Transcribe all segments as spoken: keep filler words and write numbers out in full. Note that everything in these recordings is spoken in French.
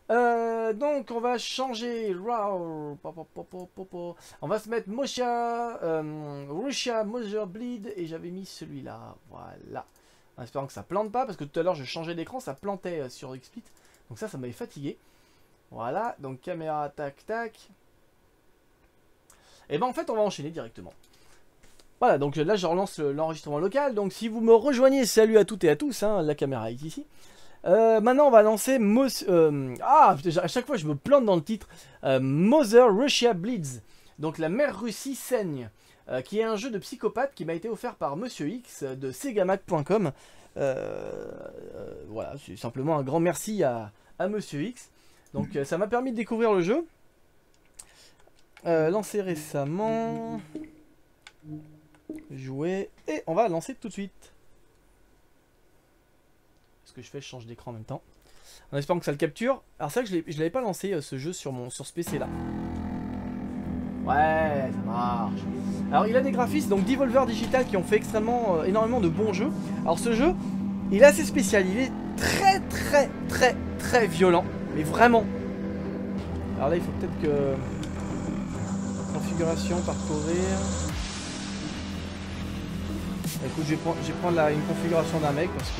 Euh, donc on va changer. On va se mettre Mocha, euh, Russia, Mother Bleed et j'avais mis celui-là. Voilà. En espérant que ça plante pas parce que tout à l'heure je changeais d'écran, ça plantait euh, sur Xsplit. Donc ça, ça m'avait fatigué. Voilà. Donc caméra, tac, tac. Et ben en fait, on va enchaîner directement. Voilà. Donc là, je relance l'enregistrement local. Donc si vous me rejoignez, salut à toutes et à tous. Hein, la caméra est ici. Euh, maintenant, on va lancer Mos euh, ah, à chaque fois, je me plante dans le titre. Euh, Mother Russia Bleeds. Donc, la mère Russie saigne. Euh, qui est un jeu de psychopathe qui m'a été offert par Monsieur X de Segamac point com. Euh, euh, voilà, c'est simplement un grand merci à, à Monsieur X. Donc, euh, ça m'a permis de découvrir le jeu. Euh, lancé récemment. Joué. Et on va lancer tout de suite. Que je fais, je change d'écran en même temps. En espérant que ça le capture. Alors c'est vrai que je l'avais pas lancé euh, ce jeu sur, mon, sur ce P C là. Ouais, ça marche. Alors il a des graphismes, donc Devolver Digital qui ont fait extrêmement, euh, énormément de bons jeux. Alors ce jeu, il est assez spécial. Il est très très très très violent. Mais vraiment. Alors là il faut peut-être que... Configuration, parcourir. Écoute, je vais prendre, je vais prendre la, une configuration d'un mec parce que...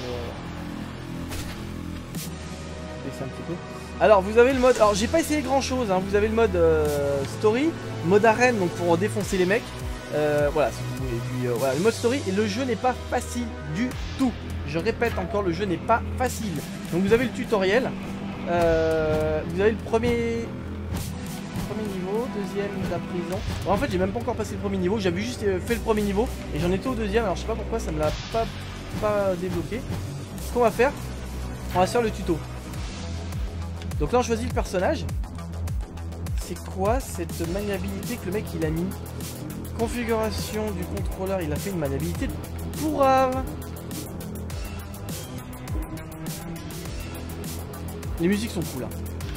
Un petit peu. Alors vous avez le mode, alors j'ai pas essayé grand chose, hein. Vous avez le mode euh, story, mode arène donc pour défoncer les mecs, euh, voilà, si vous voulez. Et puis, euh, voilà, le mode story et le jeu n'est pas facile du tout. Je répète encore, le jeu n'est pas facile. Donc vous avez le tutoriel, euh, vous avez le premier, premier niveau, deuxième la prison. Bon, en fait j'ai même pas encore passé le premier niveau, j'avais juste fait le premier niveau et j'en étais au deuxième. Alors je sais pas pourquoi ça me l'a pas, pas débloqué. Ce qu'on va faire, on va faire le tuto. Donc là on choisit le personnage. C'est quoi cette maniabilité que le mec il a mis? Configuration du contrôleur, il a fait une maniabilité pourrave. Les musiques sont cool hein.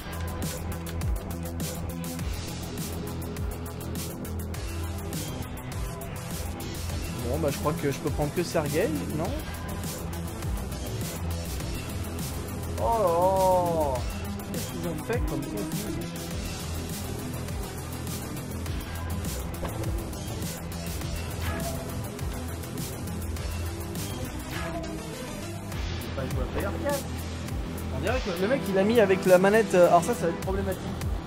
Bon bah je crois que je peux prendre que Sergei, non? Oh, qu'est-ce qu'ils ont fait comme confus? Pas jouer à Player quatre. On dirait que le mec il a mis avec la manette. Alors ça, ça va être problématique.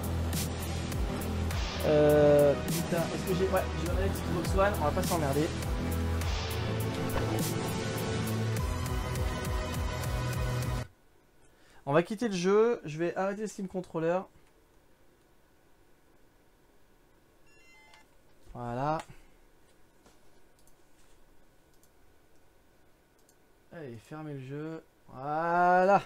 Euh. Putain, est-ce que j'ai. Ouais, j'ai la manette Xbox One, on va pas s'emmerder. On va quitter le jeu, je vais arrêter le Steam Controller. Voilà. Allez, fermez le jeu. Voilà.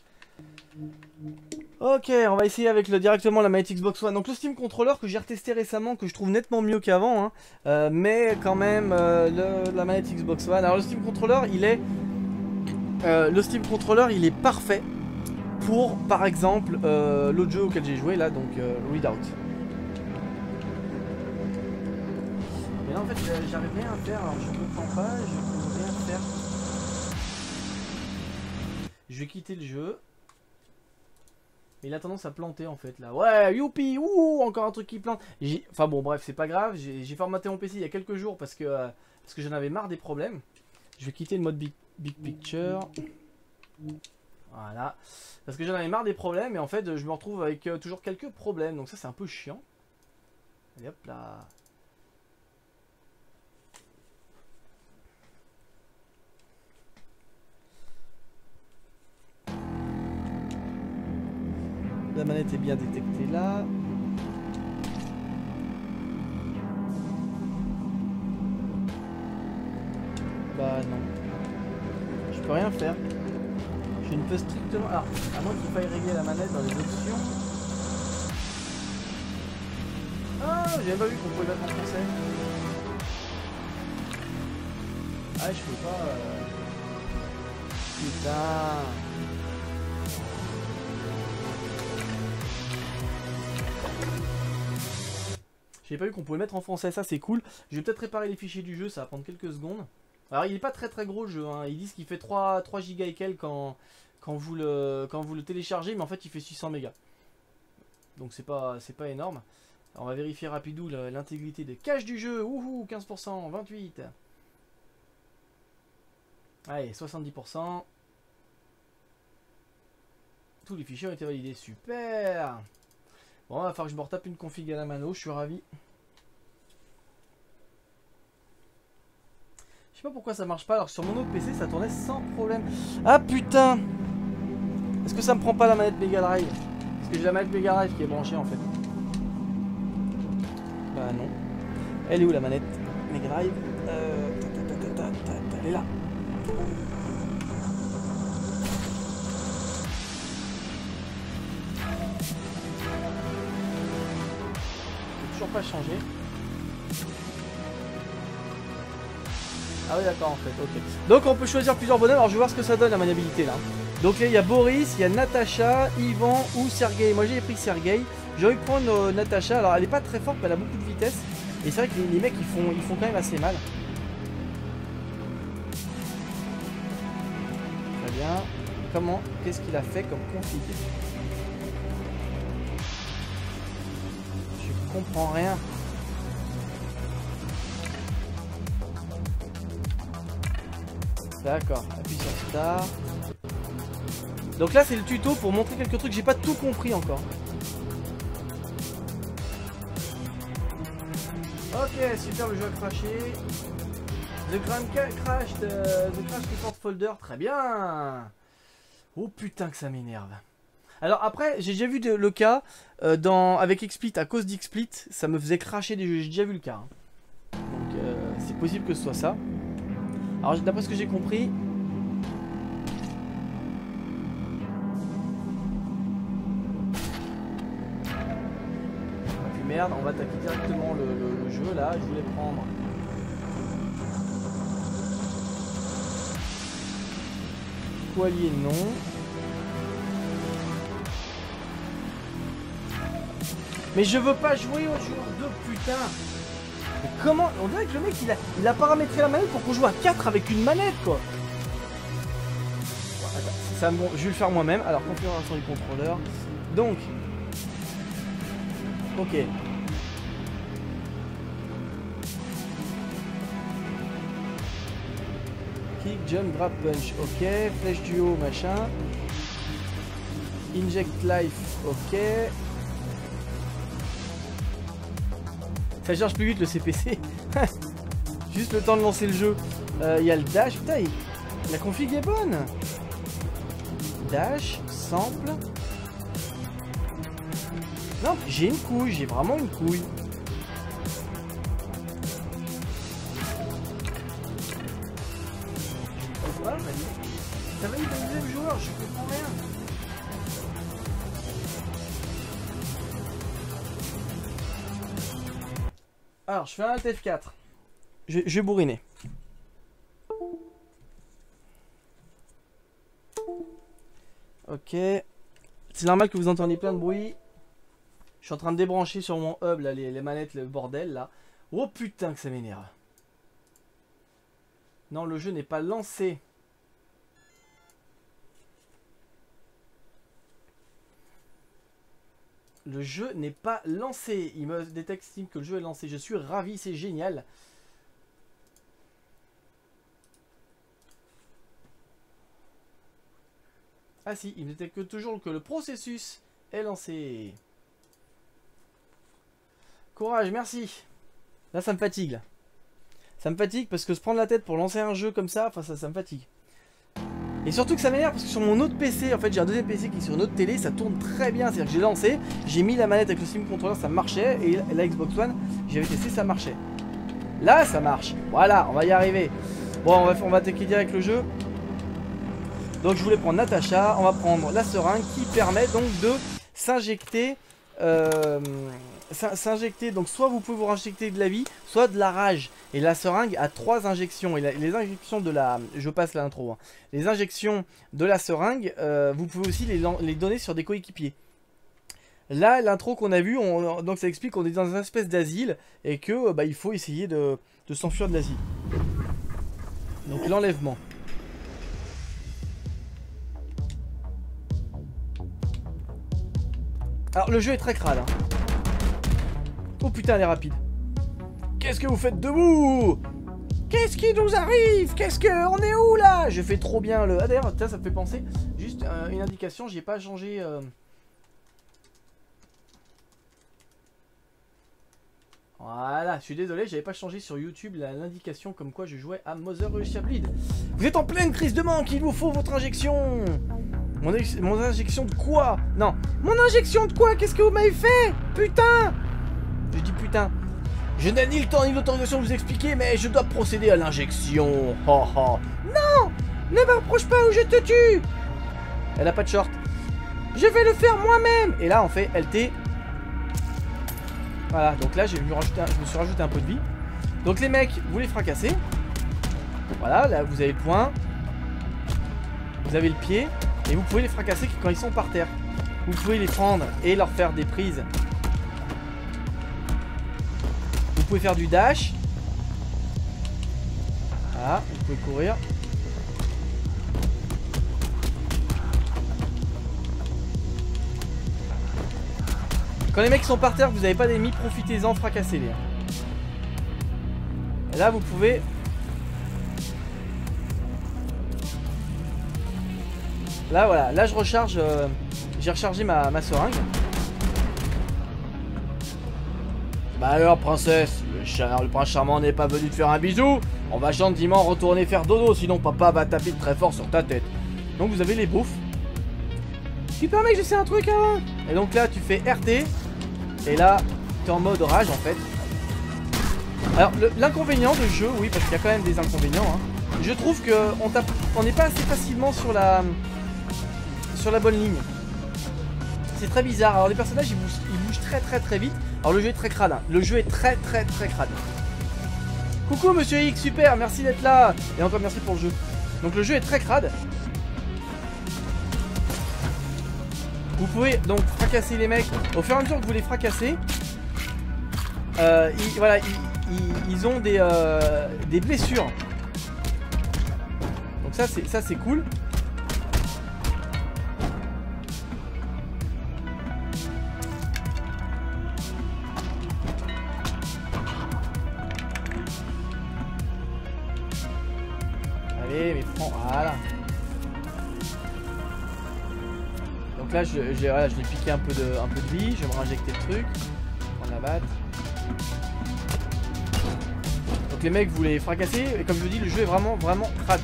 Ok, on va essayer avec le, directement la manette Xbox One. Donc le Steam Controller que j'ai retesté récemment, que je trouve nettement mieux qu'avant. Hein. Euh, mais quand même, euh, le, la manette Xbox One. Alors le Steam Controller, il est... Euh, le Steam Controller, il est parfait. Pour, par exemple, euh, l'autre jeu auquel j'ai joué là, donc euh, Readout. Mais là en fait j'arrive rien à faire, alors je comprends pas, je peux rien faire. Je vais quitter le jeu. Mais il a tendance à planter en fait là. Ouais, youpi, ouh, encore un truc qui plante. Enfin bon, bref, c'est pas grave, j'ai formaté mon P C il y a quelques jours parce que, euh, parce que j'en avais marre des problèmes. Je vais quitter le mode Big, big Picture. Voilà. Parce que j'en avais marre des problèmes et en fait je me retrouve avec euh, toujours quelques problèmes. Donc ça c'est un peu chiant. Allez hop là. La manette est bien détectée là. Bah non. Je peux rien faire. Je ne peux strictement... Ah, à moins qu'il faille régler la manette dans les options. Ah, j'ai même pas vu qu'on pouvait mettre en français. Ah, je peux pas... Euh... Putain. J'ai pas vu qu'on pouvait mettre en français, ça c'est cool. Je vais peut-être réparer les fichiers du jeu, ça va prendre quelques secondes. Alors il est pas très très gros le jeu, hein. Ils disent qu'il fait trois gigas et quelques en, quand vous le, quand vous le téléchargez, mais en fait il fait six cents mégas. Donc c'est pas, c'est pas énorme. Alors, on va vérifier rapidou l'intégrité de cache du jeu. Ouhou, quinze pour cent, vingt-huit. Allez, soixante-dix pour cent. Tous les fichiers ont été validés, super. Bon, il va falloir que je me retape une config à la mano, je suis ravi. Je sais pas pourquoi ça marche pas, alors que sur mon autre P C ça tournait sans problème. Ah putain! Est-ce que ça me prend pas la manette Mega Drive? Parce que j'ai la manette Mega Drive qui est branchée en fait. Bah non. Elle est où la manette Mega Drive? euh, ta, ta, ta, ta, ta, ta, Elle est là. Toujours pas changé. Ah oui d'accord en fait, ok. Donc on peut choisir plusieurs bonhommes, alors je vais voir ce que ça donne la maniabilité là. Donc là il y a Boris, il y a Natacha, Ivan ou Sergei. Moi j'ai pris Sergei. J'ai envie de prendre euh, Natacha, alors elle est pas très forte mais elle a beaucoup de vitesse. Et c'est vrai que les, les mecs ils font, ils font quand même assez mal. Très bien. Comment, qu'est-ce qu'il a fait comme config? Je comprends rien. D'accord, appuie sur Star. Donc là c'est le tuto pour montrer quelques trucs, j'ai pas tout compris encore. Ok, super, le jeu a craché. The Grand Crash, euh, The Crash Report Folder, très bien. Oh putain que ça m'énerve. Alors après, j'ai déjà vu de, le cas euh, dans, avec XSplit, à cause d'XSplit, ça me faisait cracher des jeux, j'ai déjà vu le cas. Hein. Donc euh, c'est possible que ce soit ça. Alors d'après ce que j'ai compris... Puis merde, on va attaquer directement le, le, le jeu là, je voulais prendre... Poilier non. Mais je veux pas jouer au jour de putain. Mais comment? On dirait que le mec il a, il a paramétré la manette pour qu'on joue à quatre avec une manette quoi. Bon, attends, ça, bon, je vais le faire moi-même. Alors configuration du contrôleur. Donc. Ok. Kick, jump, grab, punch. Ok. Flèche du haut, machin. Inject life. Ok. Ça charge plus vite le C P C. Juste le temps de lancer le jeu. Il euh, y a le dash. Putain, il... la config est bonne. Dash, sample. Non, j'ai une couille. J'ai vraiment une couille. Voilà, ça va, il y a un deuxième joueur. Je comprends rien. Alors, je fais un Alt F quatre. Je, je vais bourriner. Ok. C'est normal que vous entendiez plein de bruit. Je suis en train de débrancher sur mon hub là, les, les manettes, le bordel là. Oh putain que ça m'énerve. Non, le jeu n'est pas lancé. Le jeu n'est pas lancé. Il me détecte que le jeu est lancé. Je suis ravi, c'est génial. Ah si, il me détecte toujours que le processus est lancé. Courage, merci. Là, ça me fatigue. Là. Ça me fatigue parce que se prendre la tête pour lancer un jeu comme ça, enfin ça, ça me fatigue. Et surtout que ça m'énerve parce que sur mon autre P C, en fait j'ai un deuxième P C qui est sur une autre télé, ça tourne très bien. C'est-à-dire que j'ai lancé, j'ai mis la manette avec le Steam Controller, ça marchait. Et la Xbox One, j'avais testé, ça marchait. Là ça marche, voilà, on va y arriver. Bon, on va, on va attaquer direct le jeu. Donc je voulais prendre Natacha, on va prendre la seringue qui permet donc de s'injecter... Euh, s'injecter, donc soit vous pouvez vous injecter de la vie, soit de la rage. Et la seringue a trois injections. Et la, les injections de la... Je passe l'intro. Hein. Les injections de la seringue, euh, vous pouvez aussi les, les donner sur des coéquipiers. Là, l'intro qu'on a vu, on, donc ça explique qu'on est dans une espèce d'asile et que bah, il faut essayer de, de s'enfuir de l'asile. Donc l'enlèvement. Alors le jeu est très crade. Hein. Oh putain, elle est rapide. Qu'est-ce que vous faites debout? Qu'est-ce qui nous arrive? Qu'est-ce que... On est où là? Je fais trop bien le... Ah d'ailleurs, ça, ça me fait penser. Juste euh, une indication, j'y ai pas changé... Euh... Voilà, je suis désolé, j'avais pas changé sur YouTube l'indication comme quoi je jouais à Mother Russia Bleed. Vous êtes en pleine crise de manque, il vous faut votre injection. Mon, mon injection de quoi? Non, mon injection de quoi? Qu'est-ce que vous m'avez fait? Putain. Je dis putain. Je n'ai ni le temps ni l'autorisation de vous expliquer, mais je dois procéder à l'injection. Oh, oh. Non, ne m'approche pas ou je te tue. Elle a pas de short. Je vais le faire moi-même. Et là, on fait L T. Voilà, donc là, je me, rajouté, je me suis rajouté un peu de vie. Donc les mecs, vous les fracassez. Voilà, là, vous avez le poing. Vous avez le pied. Et vous pouvez les fracasser quand ils sont par terre. Vous pouvez les prendre et leur faire des prises. Vous pouvez faire du dash. Voilà, vous pouvez courir. Quand les mecs sont par terre, vous n'avez pas d'ennemis, profitez-en, fracassez-les. Là, vous pouvez... Là, voilà. Là, je recharge... Euh... J'ai rechargé ma, ma seringue. Bah alors, princesse, le, char... le prince charmant n'est pas venu te faire un bisou. On va gentiment retourner faire dodo, sinon papa va taper très fort sur ta tête. Donc, vous avez les bouffes. Tu permets que je sais un truc avant. Et donc là, tu fais R T. Et là, tu es en mode rage en fait. Alors, l'inconvénient de jeu, oui, parce qu'il y a quand même des inconvénients. Hein. Je trouve qu'on tape, on n'est pas assez facilement sur la, sur la bonne ligne. C'est très bizarre. Alors, les personnages, ils bougent, ils bougent très très très vite. Alors, le jeu est très crade. Hein. Le jeu est très très très crade. Coucou, monsieur X, super, merci d'être là. Et encore merci pour le jeu. Donc, le jeu est très crade. Vous pouvez donc fracasser les mecs. Au fur et à mesure que vous les fracassez, euh, ils, voilà, ils, ils, ils ont des, euh, des blessures. Donc ça c'est ça c'est cool. Allez, mais prends, voilà. Donc là, je, je, voilà, je vais piquer un peu, de, un peu de vie, je vais me réinjecter le truc, on la batte. Donc les mecs, vous les fracassez, et comme je vous dis, le jeu est vraiment, vraiment crade.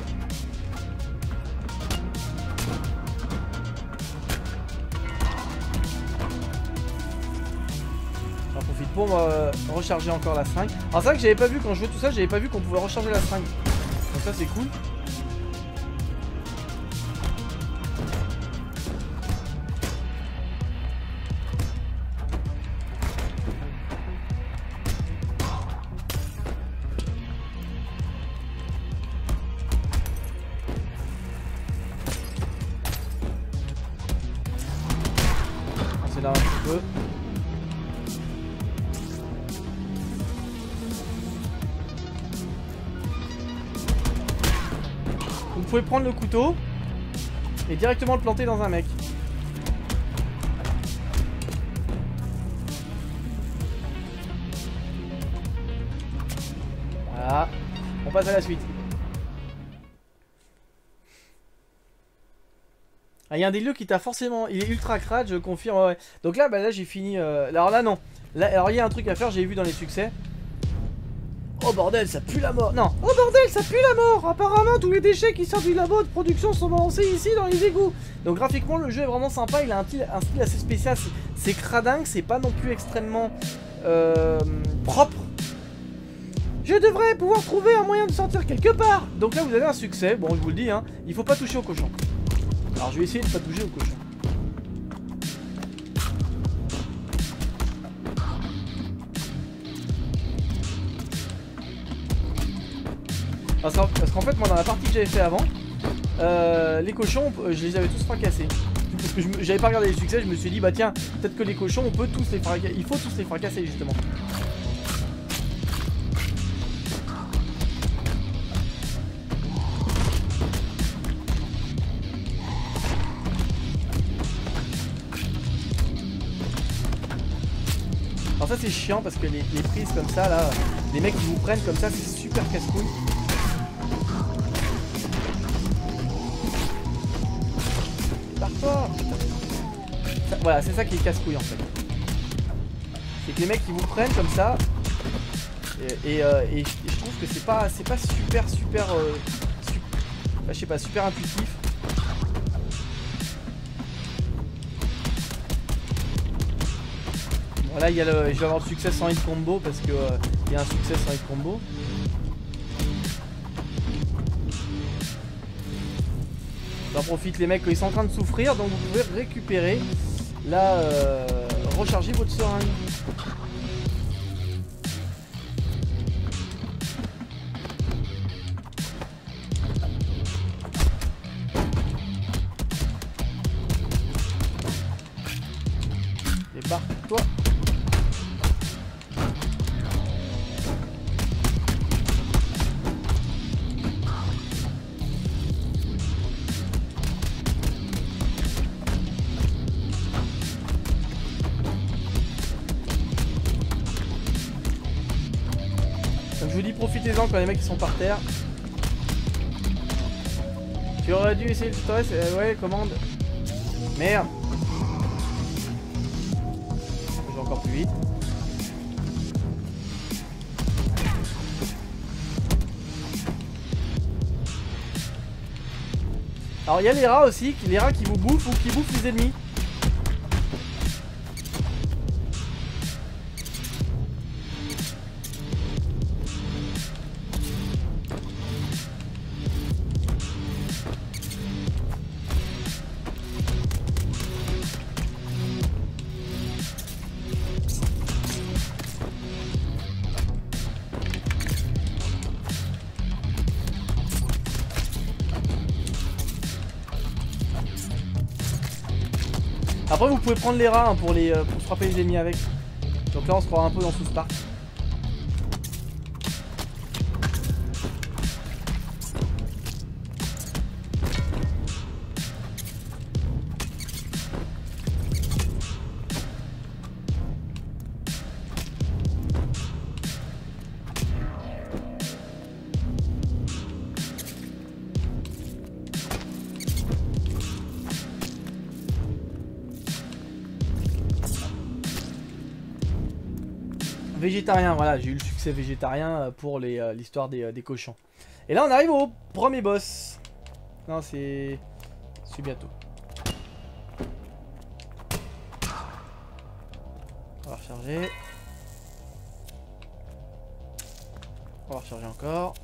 J'en profite pour euh, recharger encore la seringue. Alors c'est vrai que j'avais pas vu, quand je jouais tout ça, j'avais pas vu qu'on pouvait recharger la seringue. Donc ça c'est cool. Là un petit peu. Vous pouvez prendre le couteau et directement le planter dans un mec. Voilà. On passe à la suite. Il y a un des lieux qui t'a forcément... Il est ultra crade, je confirme. Ouais. Donc là, bah là j'ai fini... Euh... Alors là, non. Là, alors il y a un truc à faire, j'ai vu dans les succès. Oh bordel, ça pue la mort. Non. Oh bordel, ça pue la mort. Apparemment, tous les déchets qui sortent du labo de production sont balancés ici dans les égouts. Donc graphiquement, le jeu est vraiment sympa. Il a un style, un style assez spécial. C'est cradingue, c'est pas non plus extrêmement euh, propre. Je devrais pouvoir trouver un moyen de sortir quelque part. Donc là, vous avez un succès. Bon, je vous le dis, hein. Il faut pas toucher au cochon. Alors je vais essayer de pas toucher au cochon. Parce qu'en parce qu'en fait moi dans la partie que j'avais fait avant, euh, les cochons je les avais tous fracassés. Parce que j'avais pas regardé les succès, je me suis dit bah tiens peut-être que les cochons on peut tous les fracasser. Il faut tous les fracasser justement. Alors ça c'est chiant parce que les, les prises comme ça là, les mecs qui vous prennent comme ça c'est super casse-couille. Barre-toi. Voilà, c'est ça qui est casse-couille en fait. C'est que les mecs qui vous prennent comme ça. Et, et, euh, et, et je trouve que c'est pas, c'est pas super super, euh, super je sais pas, super intuitif. Bon là il y a le, je vais avoir le succès sans hit combo parce que euh, il y a un succès sans hit combo. J'en profite les mecs, ils sont en train de souffrir, donc vous pouvez récupérer là, euh, recharger votre seringue. Débarque-toi. Comme je vous dis, profitez-en quand les mecs ils sont par terre. Tu aurais dû essayer le tutoriel, euh, ouais, commande. Merde. Je vais encore plus vite. Alors il y a les rats aussi, les rats qui vous bouffent ou qui bouffent les ennemis. Après vous pouvez prendre les rats hein, pour, les, euh, pour frapper les ennemis avec. Donc là on se croit un peu dans South Park. Végétarien, voilà, j'ai eu le succès végétarien pour l'histoire des, des cochons. Et là on arrive au premier boss. Non c'est... C'est bientôt. On va recharger. On va recharger encore.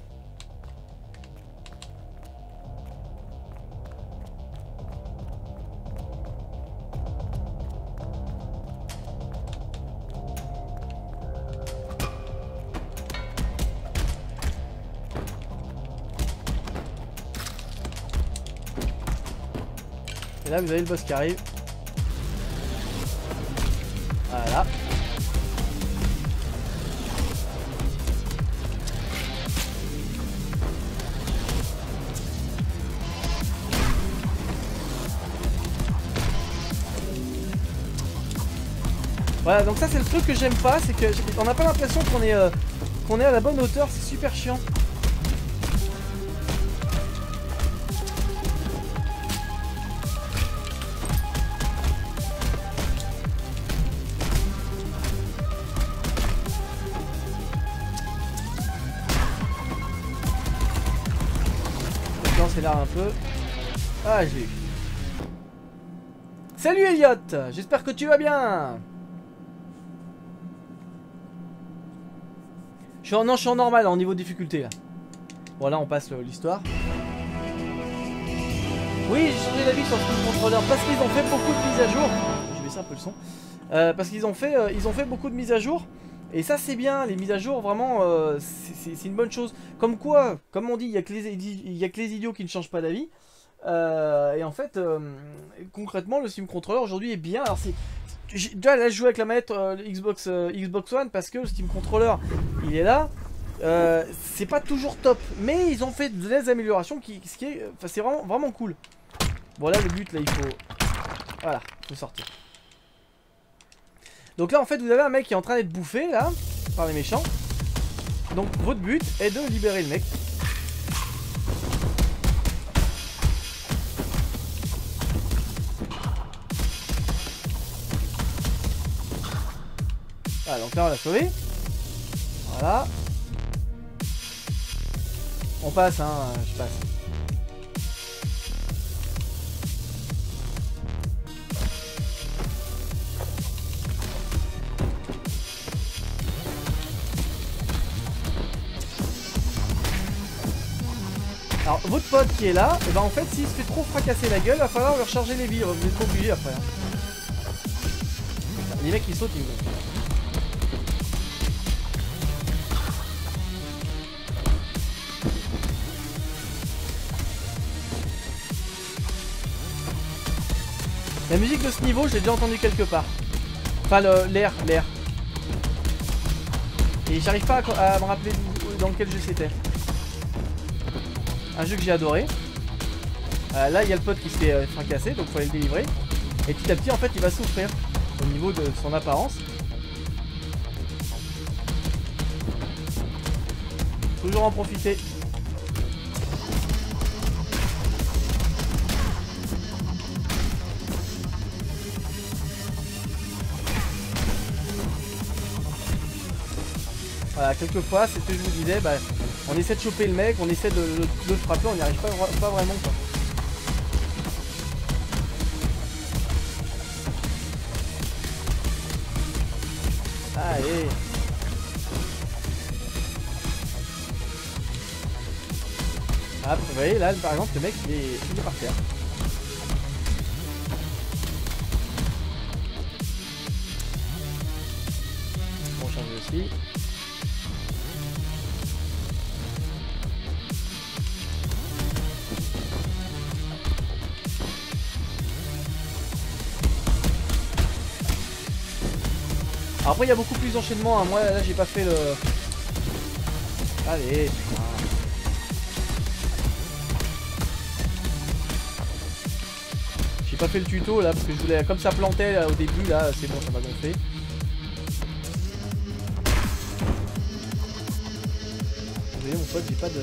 Et là vous avez le boss qui arrive. Voilà. Voilà, donc ça c'est le truc que j'aime pas, c'est que on n'a pas l'impression qu'on est, euh, qu'on est à la bonne hauteur, c'est super chiant. C'est là un peu. Ah j'ai eu. Salut Elliot, j'espère que tu vas bien. Je suis en, non, je suis en normal en niveau de difficulté là. Bon là on passe l'histoire. Oui j'ai changé d'avis sur ce contrôleur parce qu'ils ont fait beaucoup de mises à jour. Je vais baisser un peu le son. Euh, parce qu'ils ont fait euh, ils ont fait beaucoup de mises à jour. Et ça c'est bien, les mises à jour vraiment euh, c'est une bonne chose. Comme quoi, comme on dit, il n'y a, a que les idiots qui ne changent pas d'avis. Euh, et en fait, euh, concrètement, le Steam Controller aujourd'hui est bien. Alors c'est, déjà là je joue avec la manette euh, Xbox, euh, Xbox One parce que le Steam Controller il est là. Euh, c'est pas toujours top, mais ils ont fait des améliorations qui, ce qui est, enfin c'est vraiment, vraiment cool. Bon là le but là il faut, voilà, il faut sortir. Donc là en fait vous avez un mec qui est en train d'être bouffé là par les méchants. Donc votre but est de libérer le mec. Voilà, donc là on l'a sauvé. Voilà. On passe, hein, je passe. Alors votre pote qui est là, et ben en fait s'il se fait trop fracasser la gueule, il va falloir lui recharger les vies, vous êtes obligé après. Hein. Les mecs qui sautent, ils vont. La musique de ce niveau, je l'ai déjà entendu quelque part. Enfin, l'air, l'air. Et j'arrive pas à, à me rappeler dans quel jeu c'était. Un jeu que j'ai adoré. Euh, là, il y a le pote qui se fait euh, fracasser, donc il faut aller le délivrer. Et petit à petit, en fait, il va souffrir au niveau de son apparence. Toujours en profiter. Voilà, quelquefois, c'est ce que je vous disais, bah, on essaie de choper le mec, on essaie de, de, de le frapper, on n'y arrive pas, pas vraiment quoi. Allez. Ah, vous voyez, là, par exemple, le mec, il est, il est par terre. On va changer aussi. Alors après il y a beaucoup plus d'enchaînement, hein. Moi là j'ai pas fait le... Allez, putain. J'ai pas fait le tuto là parce que je voulais... Comme ça plantait là, au début là, c'est bon, ça m'a gonflé. Vous voyez mon pote, j'ai pas de...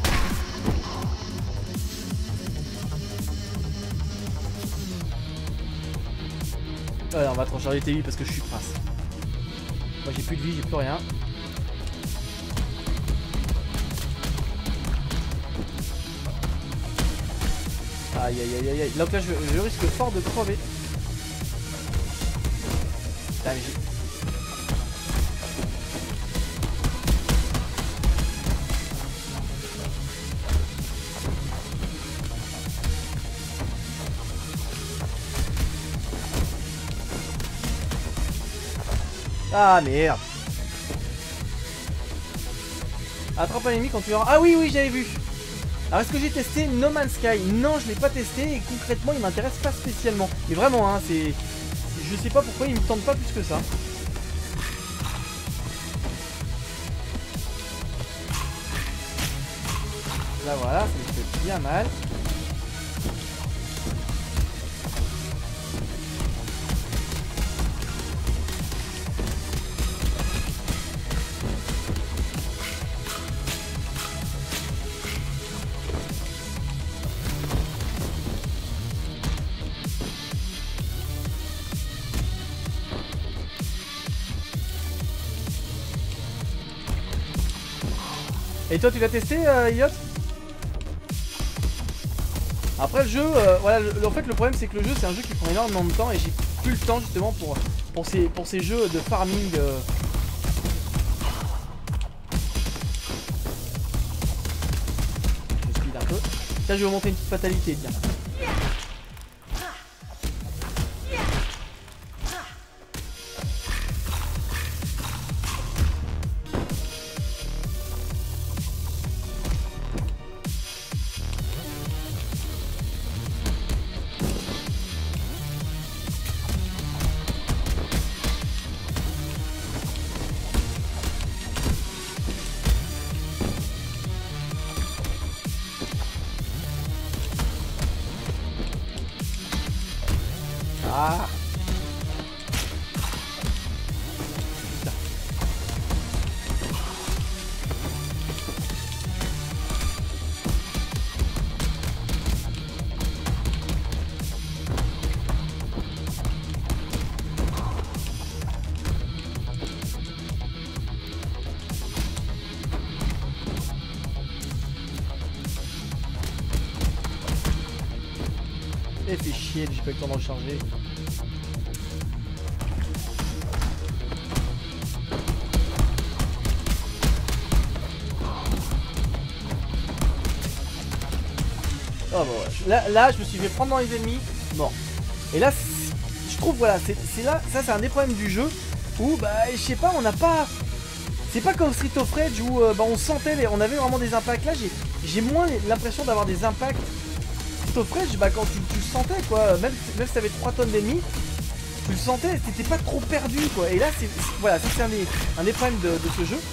Ouais, on va te recharger tes vies parce que je suis prince. Moi j'ai plus de vie, j'ai plus rien. Aïe aïe aïe aïe aïe. Donc là je, je risque fort de crever. Ah, mais j'ai... Ah merde. Attrape un ennemi quand tu as... Ah oui oui j'avais vu. Alors est-ce que j'ai testé No Man's Sky? Non, je l'ai pas testé et concrètement il m'intéresse pas spécialement. Mais vraiment hein, c'est... Je sais pas pourquoi il me tente pas plus que ça. Là voilà, ça me fait bien mal. Et toi tu l'as testé euh, Elliot? Après le jeu, euh, voilà, le, en fait le problème c'est que le jeu c'est un jeu qui prend énormément de temps et j'ai plus le temps justement pour, pour, ces, pour ces jeux de farming. Euh... Je speed un peu. Tiens, je vais vous montrer une petite fatalité, tiens. fait chier, j'ai pas eu le temps de recharger. Oh bah ouais. Là, là je me suis fait prendre dans les ennemis, mort. Et là je trouve voilà, c'est là, ça c'est un des problèmes du jeu où bah je sais pas, on n'a pas. C'est pas comme Street of Rage où euh, bah, on sentait, les... on avait vraiment des impacts. Là j'ai moins l'impression d'avoir des impacts. Street of Rage, bah quand tu, tu le sentais quoi, même, même si t'avais trois tonnes d'ennemis, tu le sentais, t'étais pas trop perdu quoi. Et là c'est voilà, ça c'est un des, un des problèmes de, de ce jeu.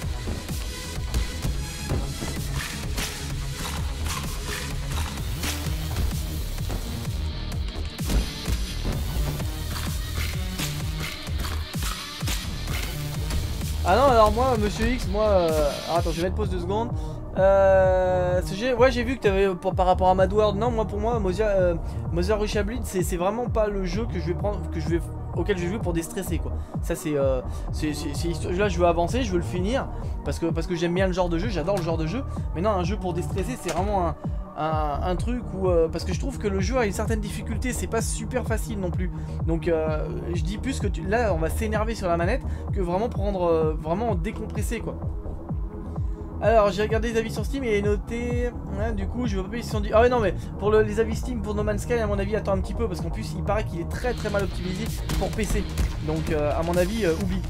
Ah non, alors moi, Monsieur X, moi... Euh... Alors attends, je vais mettre pause deux secondes. Euh... Ouais, j'ai vu que tu avais, par rapport à Mad World, non, moi pour moi, Mother, euh, Mother Russia Bleed, c'est vraiment pas le jeu que je vais prendre, que je vais, auquel je vais jouer pour déstresser, quoi. Ça, c'est... Euh, là, je veux avancer, je veux le finir, parce que, parce que j'aime bien le genre de jeu, j'adore le genre de jeu. Mais non, un jeu pour déstresser, c'est vraiment un... Un, un truc où euh, parce que je trouve que le jeu a une certaine difficulté, c'est pas super facile non plus, donc euh, je dis plus que tu, là on va s'énerver sur la manette que vraiment prendre euh, vraiment décompresser quoi. Alors j'ai regardé les avis sur Steam et il est noté hein, du coup je veux pas payer soixante-dix. Ah ouais non mais pour le, les avis Steam pour No Man's Sky à mon avis attends un petit peu parce qu'en plus il paraît qu'il est très très mal optimisé pour P C, donc euh, à mon avis euh, oublie.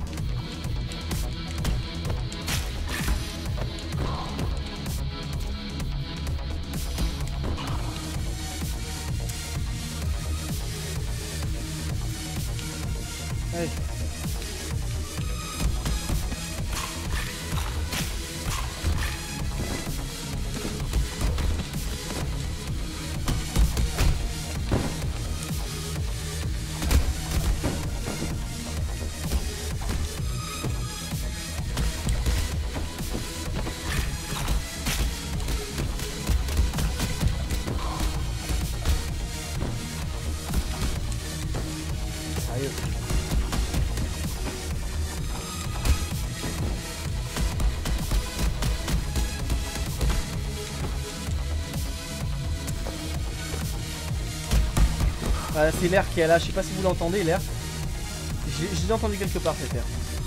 Allez. Sérieux. Voilà, c'est l'air qui est là, je sais pas si vous l'entendez l'air. Je l'ai entendu quelque part cet air.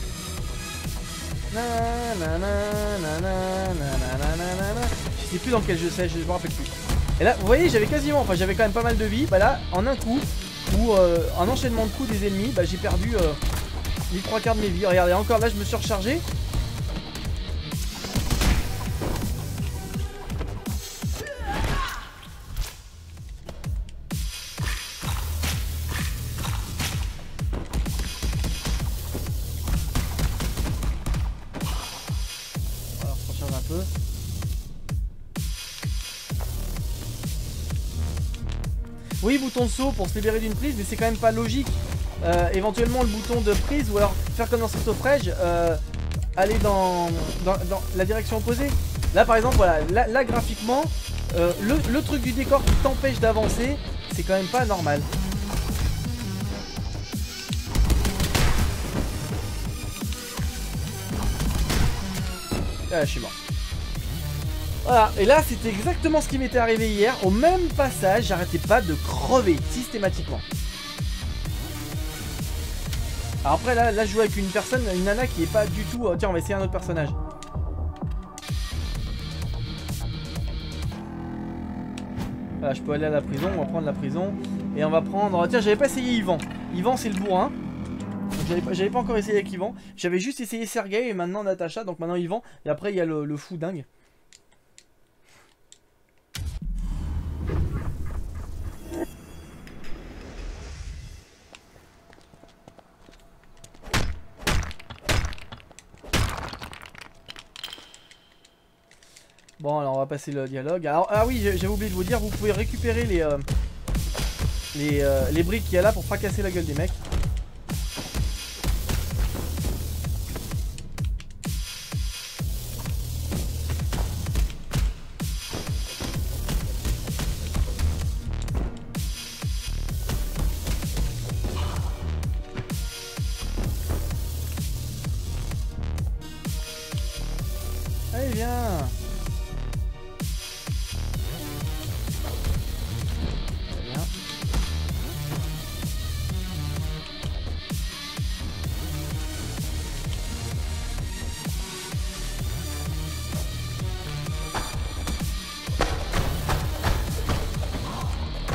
Je sais plus dans quel jeu c'est, je me rappelle plus. Et là, vous voyez, j'avais quasiment, enfin j'avais quand même pas mal de vie. Bah là, en un coup, ou euh, un enchaînement de coups des ennemis, bah j'ai perdu euh, les trois quarts de mes vies. Regardez, encore là, je me suis rechargé. Oui, bouton de saut pour se libérer d'une prise, mais c'est quand même pas logique. Euh, éventuellement le bouton de prise, ou alors faire comme dans Street of Rage, euh, aller dans, dans, dans la direction opposée. Là par exemple, voilà, là, là graphiquement, euh, le, le truc du décor qui t'empêche d'avancer, c'est quand même pas normal. Ah, je suis mort. Voilà, et là c'était exactement ce qui m'était arrivé hier. Au même passage, j'arrêtais pas de crever systématiquement. Alors après là, là je joue avec une personne, une nana qui est pas du tout... Oh, tiens, on va essayer un autre personnage. Voilà, je peux aller à la prison, on va prendre la prison. Et on va prendre... Tiens, j'avais pas essayé Yvan. Yvan c'est le bourrin. J'avais pas encore essayé avec Yvan. J'avais juste essayé Sergei et maintenant Natacha. Donc maintenant Yvan. Et après il y a le, le fou dingue. Bon, alors on va passer le dialogue. Alors, ah oui, j'avais oublié de vous dire, vous pouvez récupérer les euh, les, euh, les briques qu'il y a là pour fracasser la gueule des mecs. Allez, viens.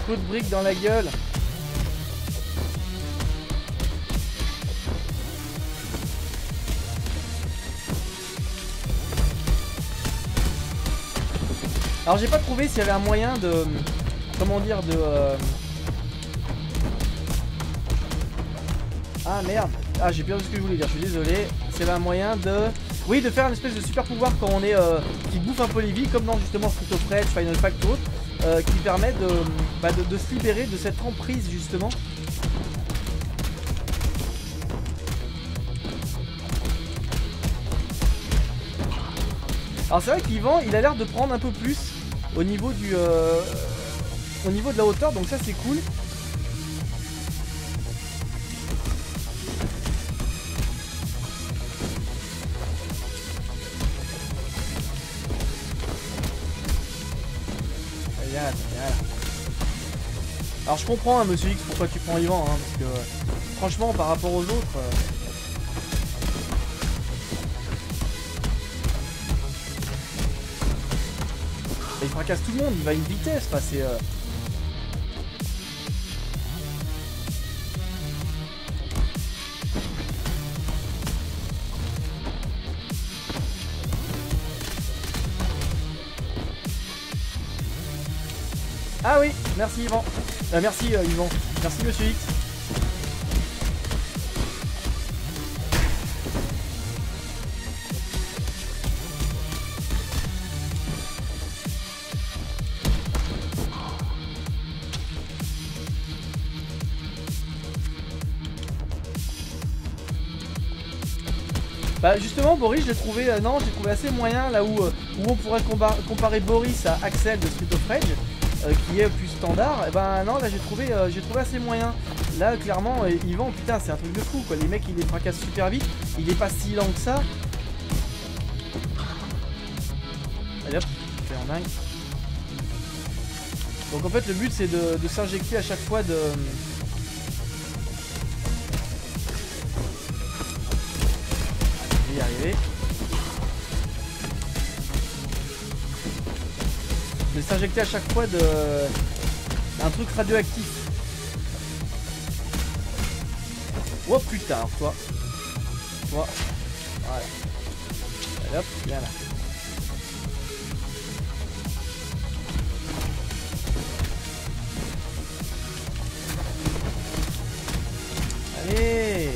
coup de brique dans la gueule. Alors j'ai pas trouvé s'il y avait un moyen de... Comment dire de... Euh... Ah merde. Ah j'ai perdu ce que je voulais dire, je suis désolé. S'il y avait un moyen de... Oui, de faire une espèce de super pouvoir quand on est... Euh... qui bouffe un peu les vies, comme dans justement Street of Rage, Final Fight ou autre, euh, qui permet de... Bah, de... de se libérer de cette emprise justement. Alors c'est vrai qu'Yvan, il a l'air de prendre un peu plus au niveau du... Euh... au niveau de la hauteur, donc ça c'est cool. Regarde, regarde. Alors je comprends hein, Monsieur X pourquoi tu prends Yvan, hein, parce que euh, franchement par rapport aux autres... Euh... il fracasse tout le monde, il va à une vitesse, enfin c'est... Euh... Ah oui, merci Yvan. Euh, merci euh, Yvan. Merci Monsieur X. Bah justement Boris je l'ai trouvé, euh, non j'ai trouvé assez moyen là où, euh, où on pourrait comparer Boris à Axel de Street of Rage euh, qui est plus standard, et ben non là j'ai trouvé, euh, j'ai trouvé assez moyen. Là clairement euh, Yvan putain c'est un truc de fou quoi, les mecs ils les fracassent super vite, il est pas si lent que ça. Allez hop, c'est en dingue. Donc en fait le but c'est de, de s'injecter à chaque fois de... y arriver. De s'injecter à chaque fois de un truc radioactif. Oh putain, alors toi. Toi. Voilà. Allez hop, viens là. Allez.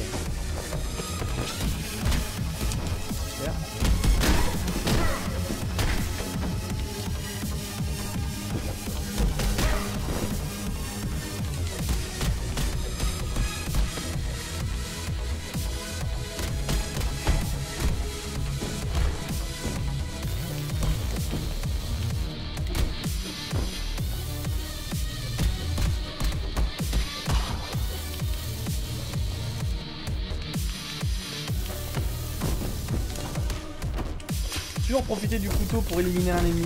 Toujours profiter du couteau pour éliminer un ennemi.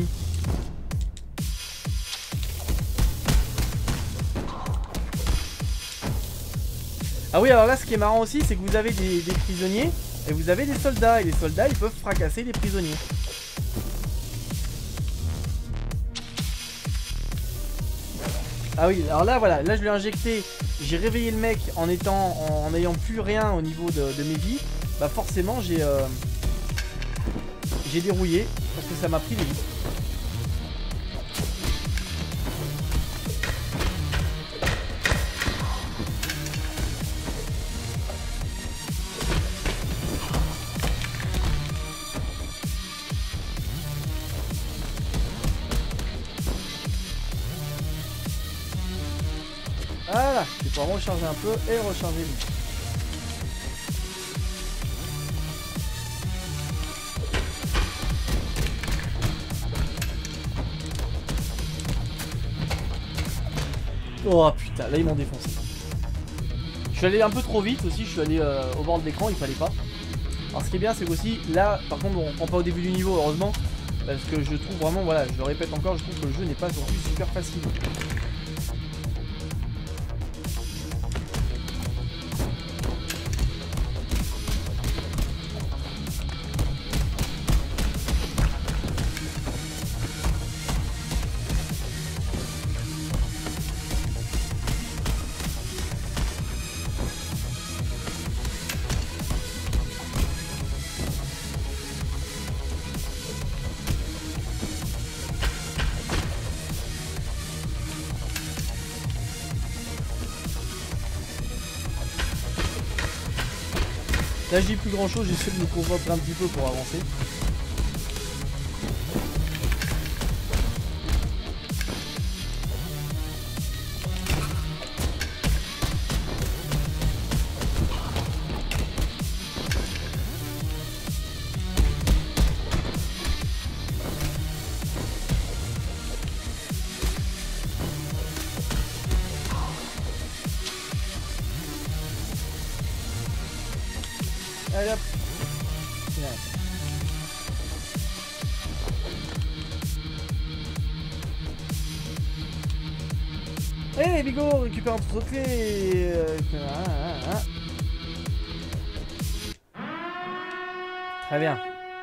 Ah oui, alors là ce qui est marrant aussi c'est que vous avez des, des prisonniers et vous avez des soldats, et les soldats ils peuvent fracasser les prisonniers. Ah oui, alors là voilà, là je l'ai injecté, j'ai réveillé le mec en étant en n'ayant plus rien au niveau de, de mes vies. Bah forcément j'ai euh, j'ai dérouillé parce que ça m'a pris les vies. Voilà, je vais pouvoir recharger un peu et recharger lui. Oh putain, là ils m'ont défoncé. Je suis allé un peu trop vite aussi, je suis allé euh, au bord de l'écran, il fallait pas. Alors ce qui est bien c'est qu'aussi, là par contre on prend pas au début du niveau heureusement. Parce que je trouve vraiment, voilà, je le répète encore, je trouve que le jeu n'est pas non plus super facile. Là je dis plus grand chose, j'essaie de me concentrer un petit peu pour avancer. Allez hop. Hey Bigo, récupère un trophée. Euh, ah, ah, ah. Très bien.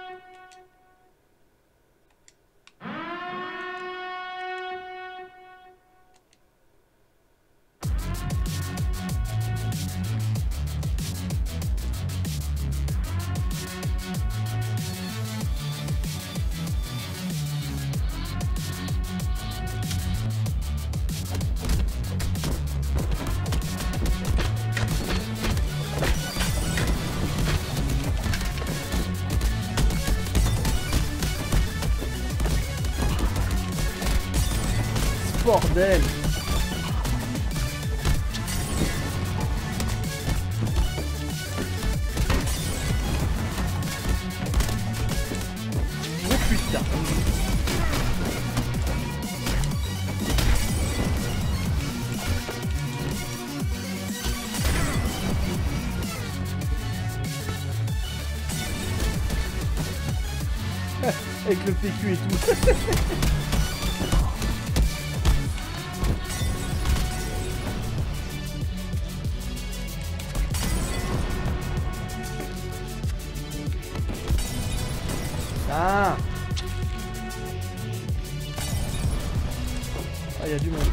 Bordel. Oh putain. Avec le P Q et tout. Ah, il y a du monde.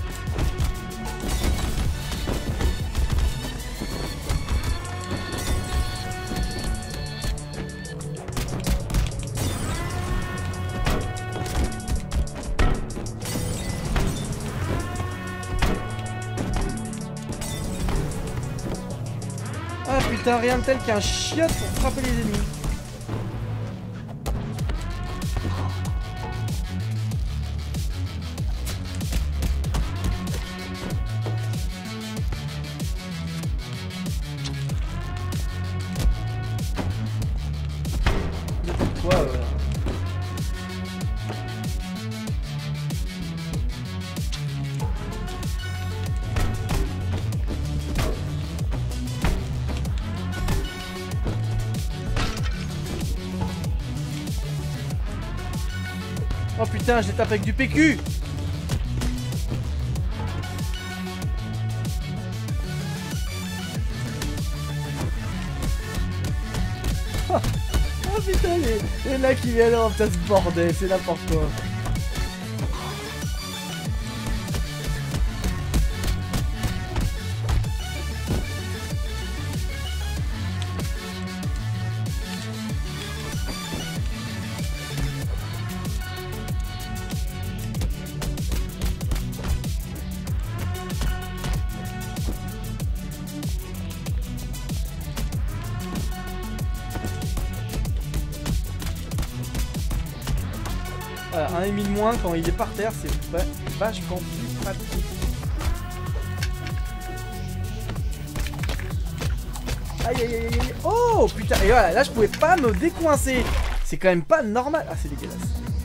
Ah putain, rien de tel qu'un chiotte pour frapper les ennemis. Quoi euh... Oh putain, je les tape avec du P Q. Oh, oh putain, les, les là qui viennent en place bordel, c'est n'importe quoi. Voilà, un ennemi de moins quand il est par terre, c'est vachement plus pratique. Aïe aïe aïe aïe. Oh putain, et voilà, là je pouvais pas me décoincer. C'est quand même pas normal. Ah, c'est dégueulasse.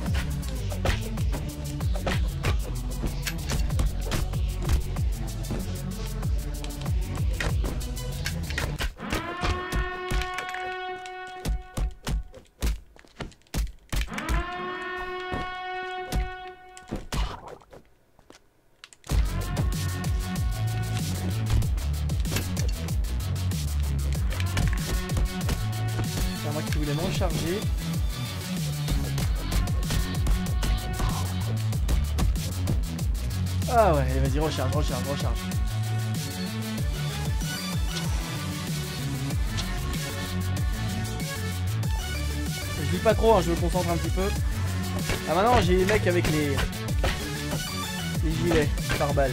Moi qui voulais me recharger. Ah ouais, allez, vas-y, recharge, recharge, recharge. Je lis pas trop, hein, je me concentre un petit peu. Ah maintenant j'ai les mecs avec les les gilets par balle.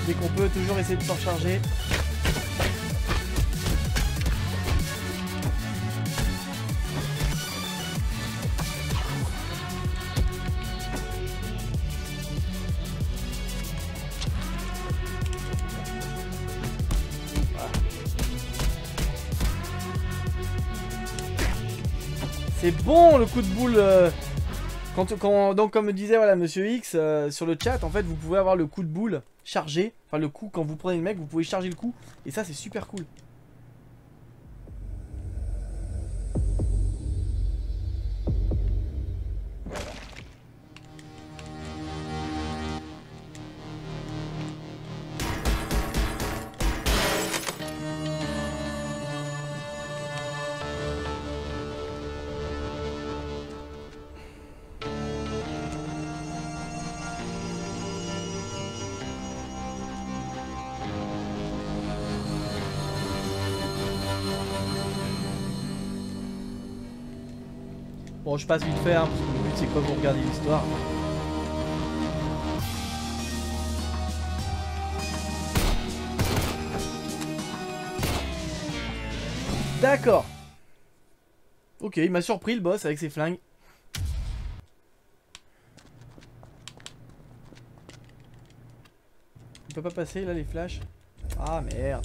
dès qu'on peut, toujours essayer de s'en recharger. C'est bon le coup de boule euh, quand, quand, donc comme disait voilà, Monsieur X euh, sur le chat, en fait vous pouvez avoir le coup de boule chargé. Enfin le coup quand vous prenez le mec, vous pouvez charger le coup. Et ça c'est super cool. Bon, je passe vite fait, hein, parce que le but c'est quoi, vous regardez l'histoire. D'accord. Ok, il m'a surpris le boss avec ses flingues. Il peut pas passer là les flashs. Ah merde.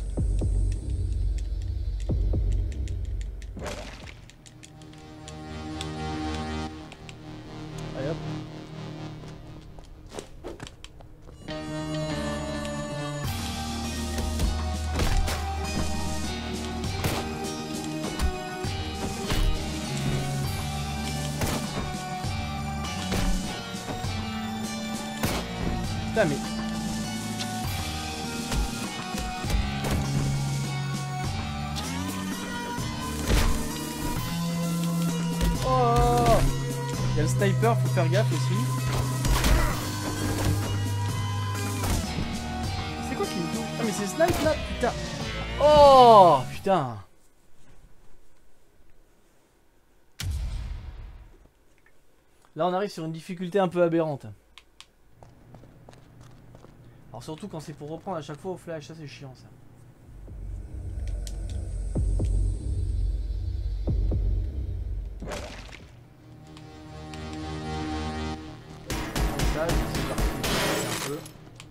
Allez hop. Putain mais... Oh, il y a le sniper, faut faire gaffe aussi. C'est quoi qui me touche? Ah mais c'est snipe là, putain. Oh putain. Là on arrive sur une difficulté un peu aberrante. Alors surtout quand c'est pour reprendre à chaque fois au flash, ça c'est chiant ça. Ça, je vais essayer de la reprendre un peu.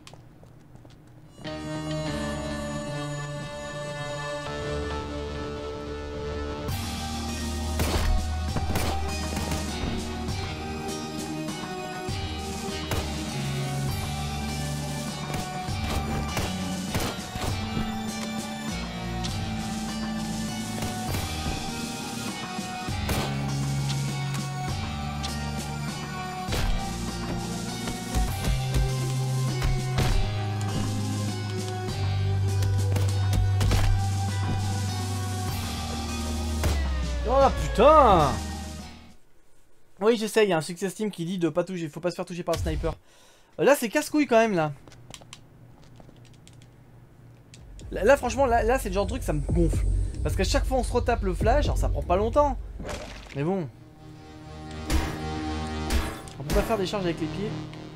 Oh putain! Oui, j'essaye, il y a un success team qui dit de pas toucher, faut pas se faire toucher par le sniper. Euh, là, c'est casse-couille quand même, là. Là, là franchement, là, là c'est le genre de truc, ça me gonfle. Parce qu'à chaque fois, on se retape le flash, alors ça prend pas longtemps. Mais bon. On peut pas faire des charges avec les pieds.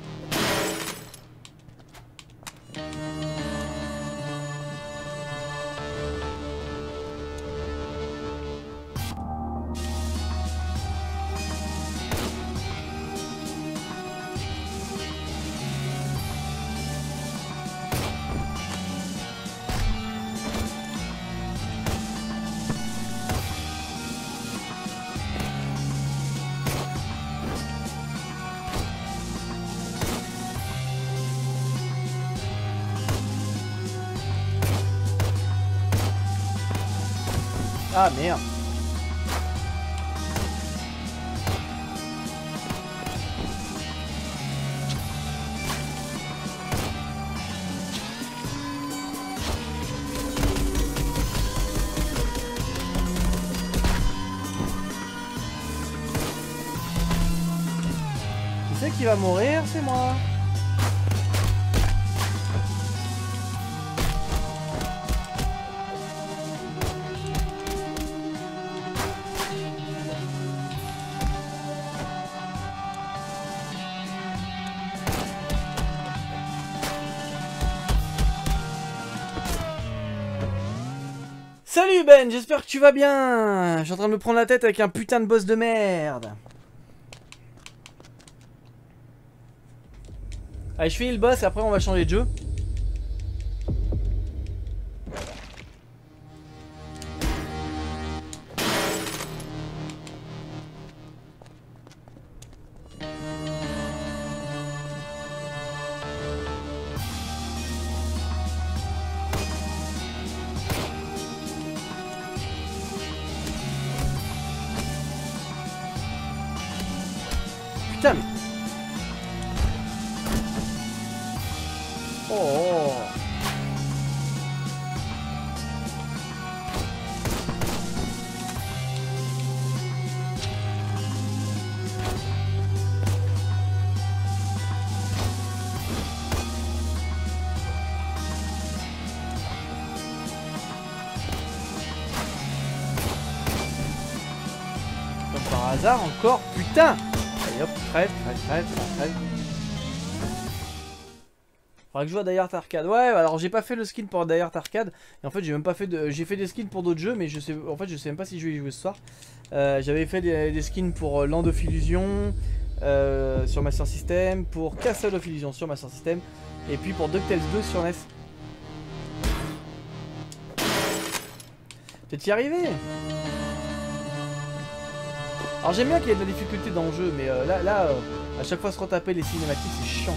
Ah merde. Qui c'est qui va mourir? C'est moi. Salut Ben, j'espère que tu vas bien. Je suis en train de me prendre la tête avec un putain de boss de merde. Allez, je finis le boss et après on va changer de jeu. Putain mais... Oh. Comme par hasard encore, putain. Allez hop, crève, crève, crève, crève. Faudrait que je joue à Die Hard Arcade. Ouais, alors j'ai pas fait le skin pour Die Hard Arcade. Et en fait, j'ai même pas fait de. J'ai fait des skins pour d'autres jeux, mais je sais. En fait, je sais même pas si je vais y jouer ce soir. Euh, J'avais fait des, des skins pour Land of Illusion euh, sur Master System, pour Castle of Illusion sur Master System, et puis pour DuckTales deux sur N E S. Peut-être y arriver. Alors j'aime bien qu'il y ait de la difficulté dans le jeu, mais euh, là, là euh, à chaque fois se retaper les cinématiques, c'est chiant.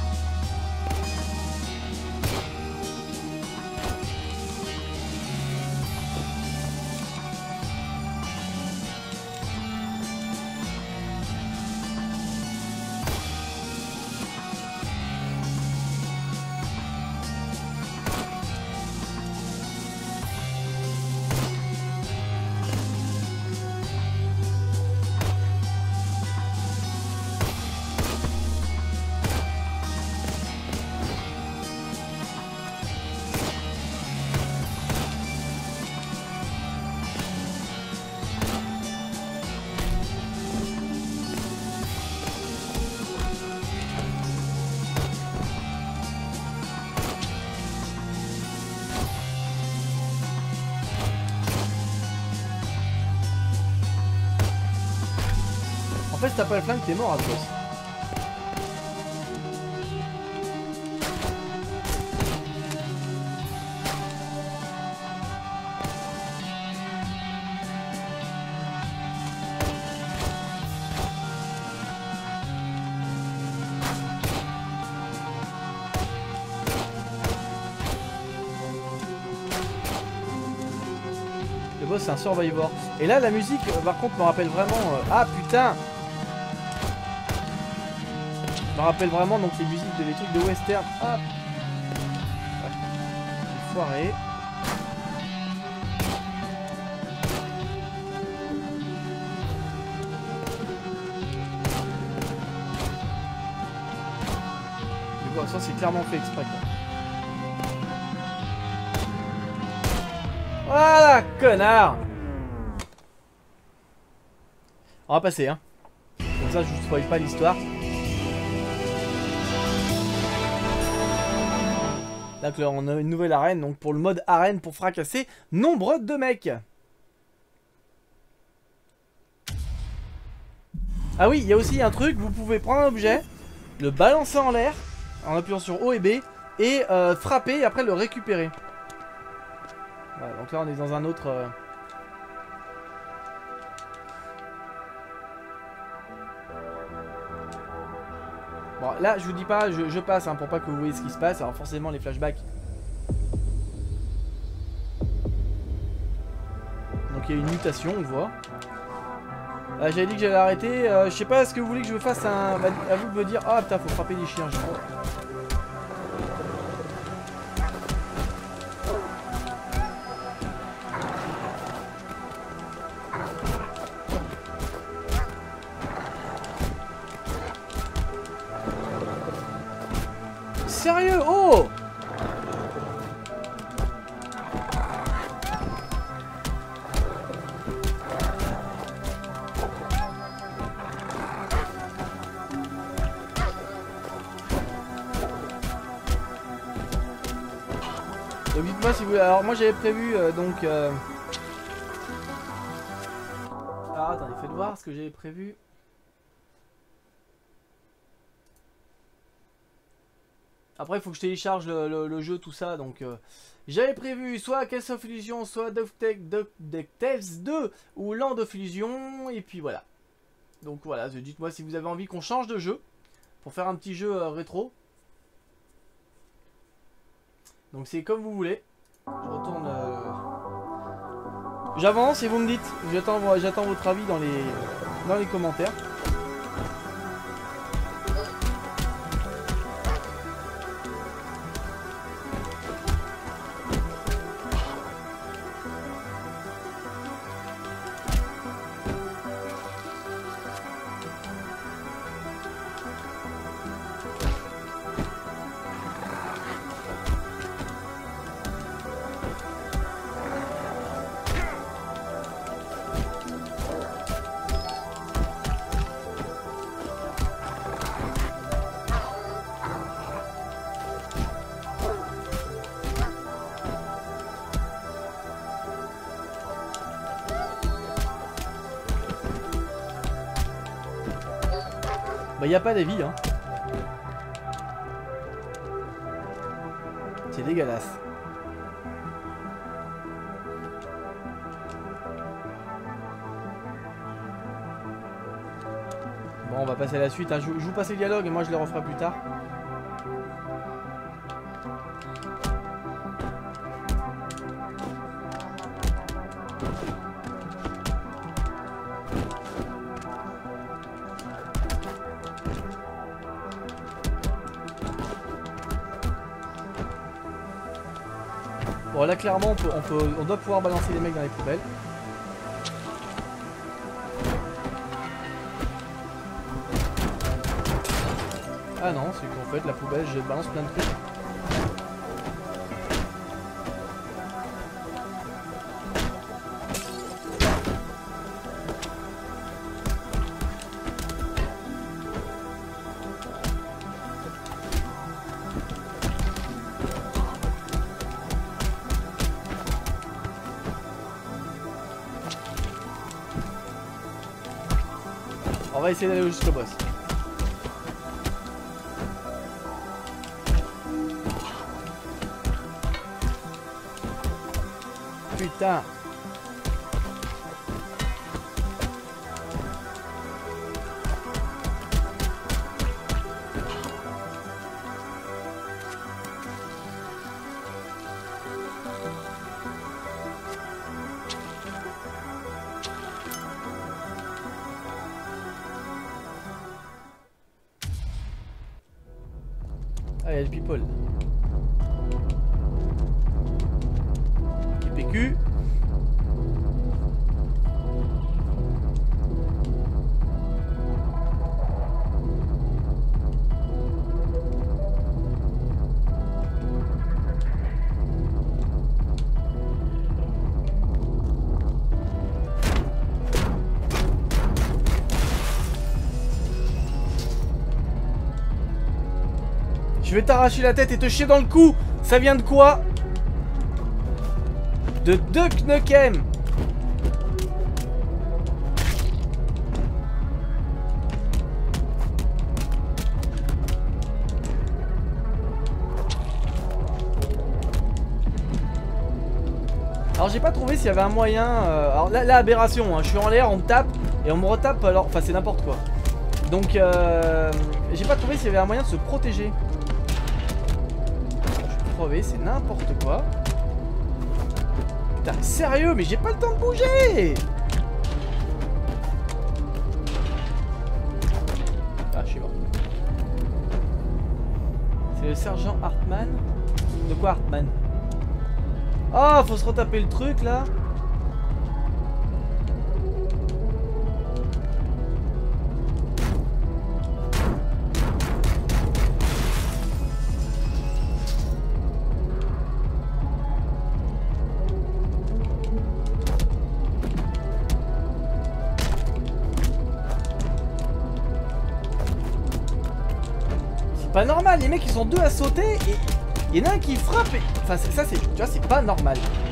En fait, si t'as pas le flingue, t'es mort à ce boss. Le boss, c'est un survivor. Et là, la musique, par contre, me rappelle vraiment... Euh... Ah, putain! Je me rappelle vraiment donc les musiques de les trucs de western. Hop. Ouais. Foiré. Mais bon, ça c'est clairement fait exprès quoi. Voilà, connard. On va passer hein. Comme ça je vous spoil pas l'histoire. Là, on a une nouvelle arène, donc pour le mode arène pour fracasser nombre de mecs. Ah oui, il y a aussi un truc, vous pouvez prendre un objet, le balancer en l'air, en appuyant sur O et B, et euh, frapper et après le récupérer. Voilà, donc là on est dans un autre... Euh... Bon là je vous dis pas, je, je passe hein, pour pas que vous voyez ce qui se passe. Alors forcément les flashbacks. Donc il y a une mutation on voit. euh, J'avais dit que j'allais arrêter. euh, Je sais pas, est-ce que vous voulez que je fasse un... Bah, à vous de me dire. Ah oh, putain faut frapper des chiens je crois. Sérieux? Oh! Donc dites-moi si vous... Alors moi j'avais prévu euh, donc... Euh... Alors attendez, faites voir ce que j'avais prévu. Après il faut que je télécharge le, le, le jeu, tout ça, donc... Euh... J'avais prévu soit Castle of Illusion, soit DuckTales deux ou Land of Illusion, et puis voilà. Donc voilà, dites-moi si vous avez envie qu'on change de jeu, pour faire un petit jeu euh, rétro. Donc c'est comme vous voulez. Je retourne... Euh... J'avance et vous me dites. J'attends j'attends votre avis dans les, dans les commentaires. Bah y a pas d'avis hein. C'est dégueulasse. Bon on va passer à la suite hein. Je, je vous passe les dialogues et moi je les referai plus tard. Bon là clairement on, peut, on, peut, on doit pouvoir balancer les mecs dans les poubelles. Ah non, c'est qu'en fait la poubelle je balance plein de trucs. On va essayer d'aller jusqu'au boss. Putain. Ah, il y a le people. P Q. Je vais t'arracher la tête et te chier dans le cou. Ça vient de quoi? De Duck Nukem. Alors j'ai pas trouvé s'il y avait un moyen euh... Alors là, là aberration hein. Je suis en l'air, on me tape et on me retape alors. Enfin c'est n'importe quoi. Donc euh... j'ai pas trouvé s'il y avait un moyen de se protéger. C'est n'importe quoi. Putain, sérieux, mais j'ai pas le temps de bouger. Ah, je suis mort. C'est le sergent Hartman. De quoi Hartman? Oh, faut se retaper le truc là. Pas normal, les mecs ils sont deux à sauter et Il y en a un qui frappe et... Enfin ça c'est... Tu vois c'est pas normal.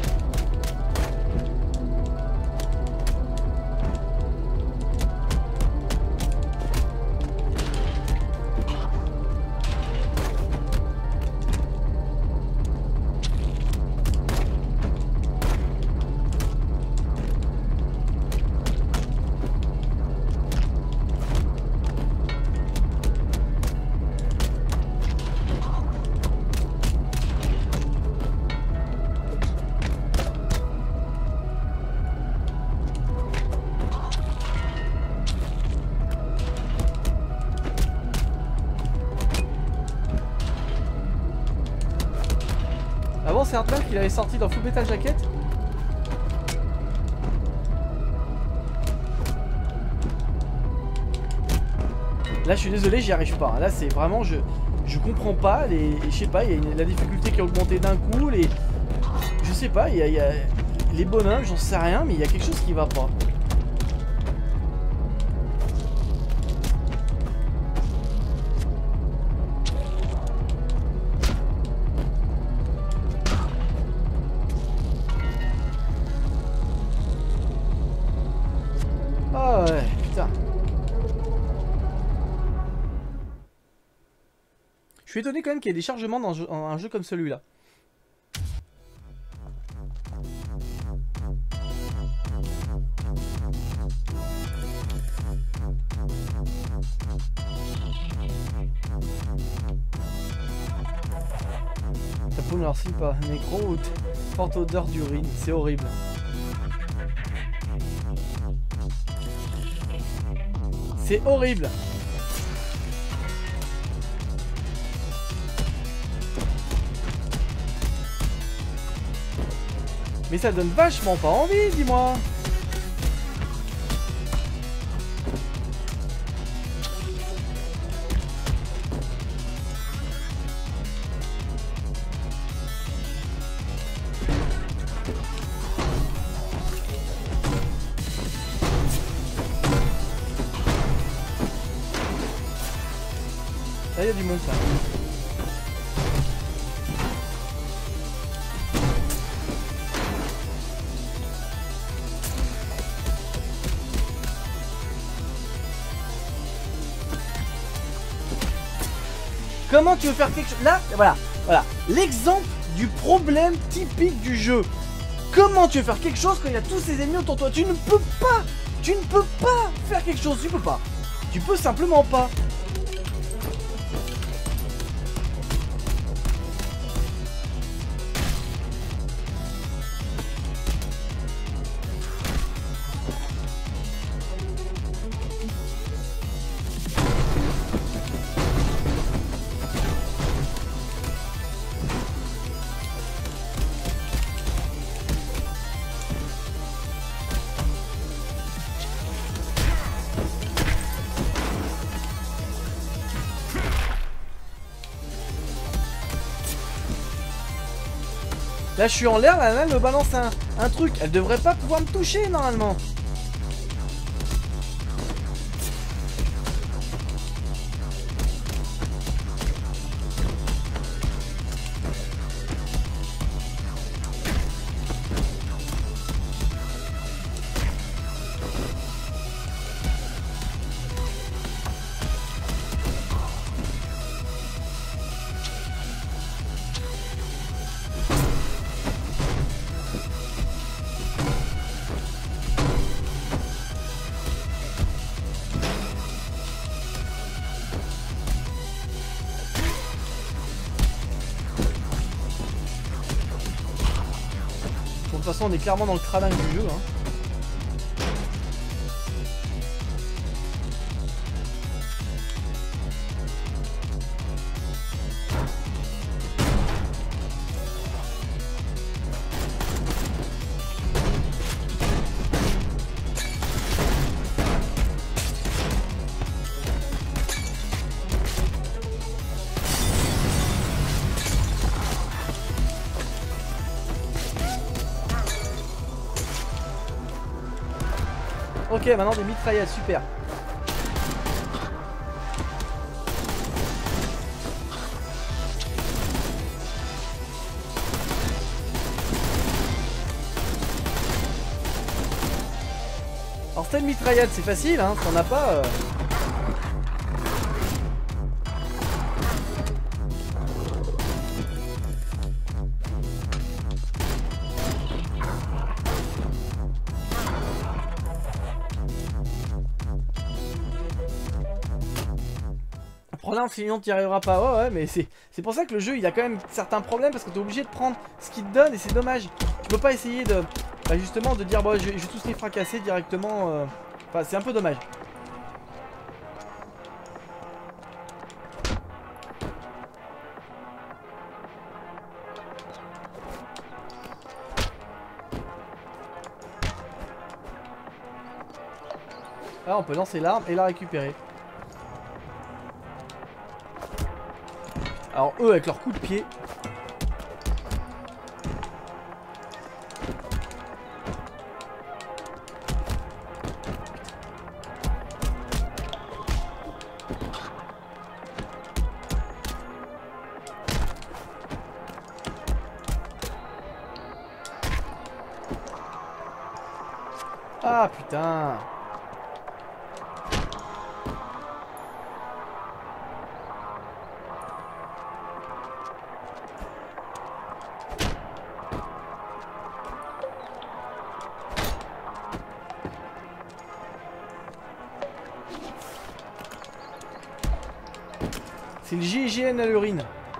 Avant c'est Hardman qu'il avait sorti dans Full Metal Jacket. Là je suis désolé, j'y arrive pas. Là c'est vraiment je je comprends pas les. Je sais pas, il y a une, la difficulté qui a augmenté d'un coup, les. Je sais pas, il y a, il y a les bonhommes, j'en sais rien, mais il y a quelque chose qui va pas. Ah ouais, putain. Je suis étonné quand même qu'il y ait des chargements dans un jeu, un jeu comme celui-là. Ta peau ne leur signe pas. Nécro ou forte odeur d'urine. C'est horrible. C'est horrible. Mais ça donne vachement pas envie, dis-moi. Là, il y a du monde, ça. Comment tu veux faire quelque chose? Là, voilà, voilà. L'exemple du problème typique du jeu. Comment tu veux faire quelque chose quand il y a tous ces ennemis autour de toi? Tu ne peux pas. Tu ne peux pas faire quelque chose. Tu peux pas. Tu peux simplement pas. Là je suis en l'air, la nana elle me balance un, un truc. Elle devrait pas pouvoir me toucher normalement. De toute façon on est clairement dans le cradingue du jeu hein. Ok, maintenant des mitraillettes, super. style mitraillette, c'est facile, hein, si t'en as pas... Euh... Prends un sinon tu n'y arriveras pas. Ouais, ouais, mais c'est pour ça que le jeu il a quand même certains problèmes parce que tu es obligé de prendre ce qu'il te donne et c'est dommage. Tu peux pas essayer de bah justement de dire bon, je, vais, je vais tous les fracasser directement. Euh... Enfin, c'est un peu dommage. Là, on peut lancer l'arme et la récupérer. Alors eux avec leur coup de pied. Ah putain. C'est le G I G N à l'urine.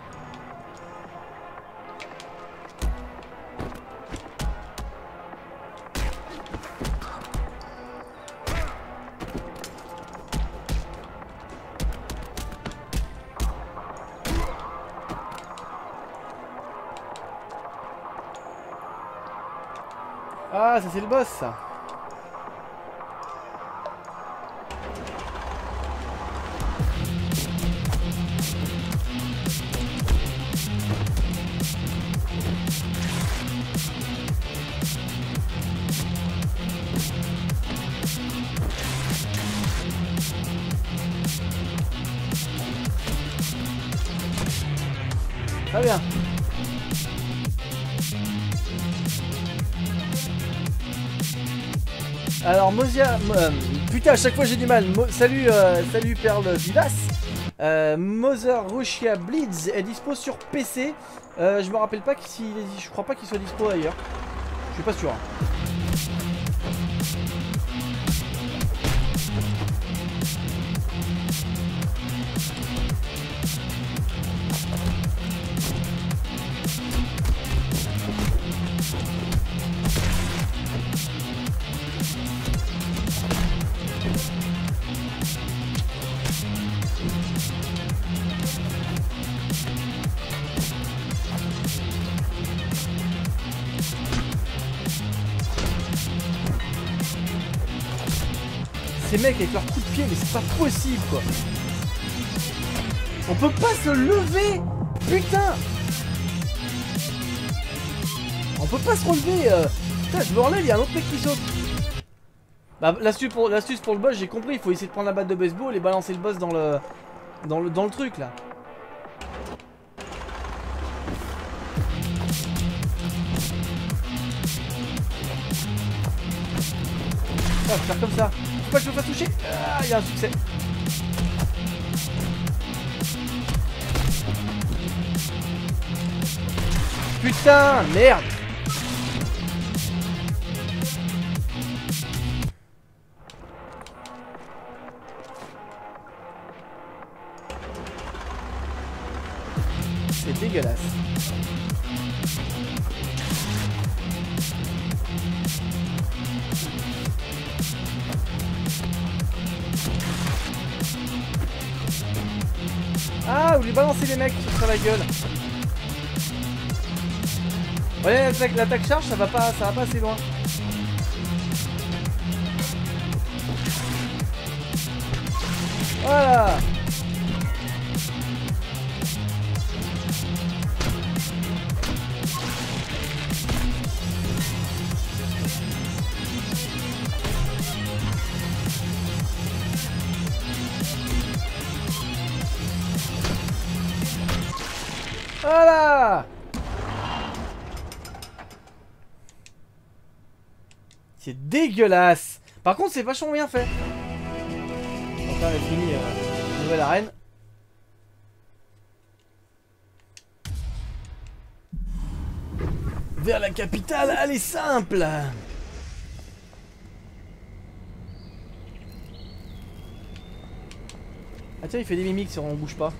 Ah, ça c'est le boss ça. Très bien. Alors Mosia, euh, putain à chaque fois j'ai du mal. Mo, salut, euh, salut Perle Vivace. Euh, Mother Russia Bleeds est dispo sur P C. Euh, je me rappelle pas s'il est, je crois pas qu'il soit dispo ailleurs. Je suis pas sûr. Ces mecs avec leurs coups de pied, mais c'est pas possible quoi. On peut pas se lever. Putain. On peut pas se relever. euh... Putain, je me relève, il y a un autre mec qui saute. Bah l'astuce pour, l'astuce pour le boss, j'ai compris. Il faut essayer de prendre la batte de baseball et balancer le boss dans le dans le, dans le truc là. Ah, je vais faire comme ça. Faut pas que je me fasse toucher. Ah, il y a un succès. Putain, merde. C'est dégueulasse. Ah, vous lui balancez les mecs sur la gueule. Ouais, l'attaque charge, ça va pas, ça va pas assez loin. Voilà. Voilà. C'est dégueulasse. Par contre, c'est vachement bien fait. Donc là, on a fini euh, nouvelle arène. Vers la capitale, elle est simple. Ah tiens, il fait des mimiques si on bouge pas.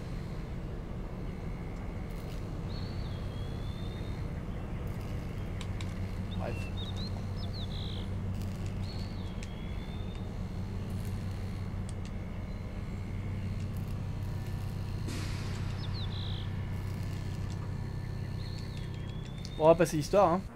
Bref. On va passer l'histoire, hein.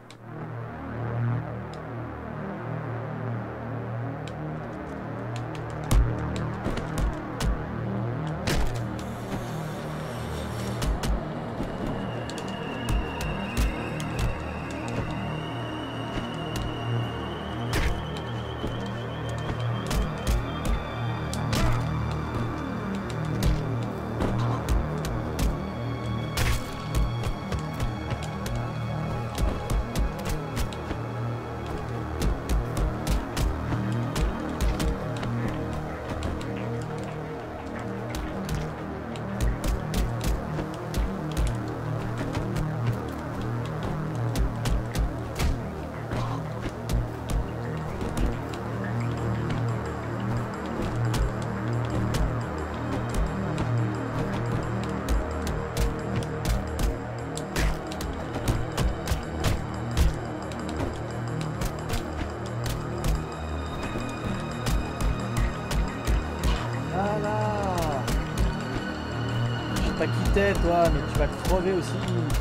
T'as quitté toi, mais tu vas crever aussi.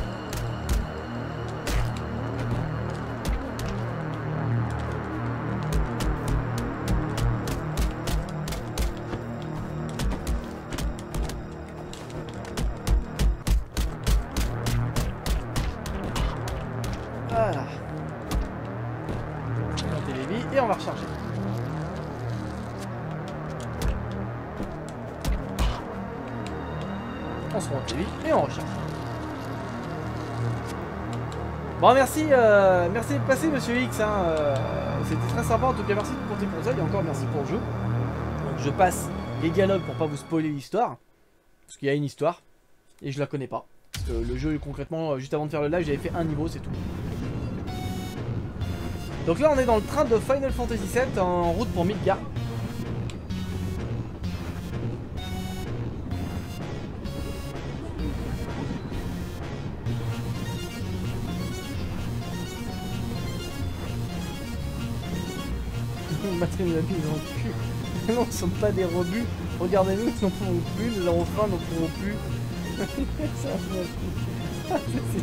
Voilà. On va monter les vies et on va recharger. On se remonte les vies et on recharge. Bon, merci, euh, merci d'être passé, Monsieur X. Hein, euh, C'était très sympa. En tout cas, merci pour tes conseils et encore merci pour le jeu. Donc, je passe les dialogues pour pas vous spoiler l'histoire, parce qu'il y a une histoire et je la connais pas. Parce que le jeu, concrètement, juste avant de faire le live, j'avais fait un niveau, c'est tout. Donc là, on est dans le train de Final Fantasy sept en route pour Midgar. Batterie de la vie dans le cul. Non, ce ne sont pas des rebuts. Regardez-nous, nous n'en pouvons plus. Nous avons faim, nous n'en pouvons plus. Ça va.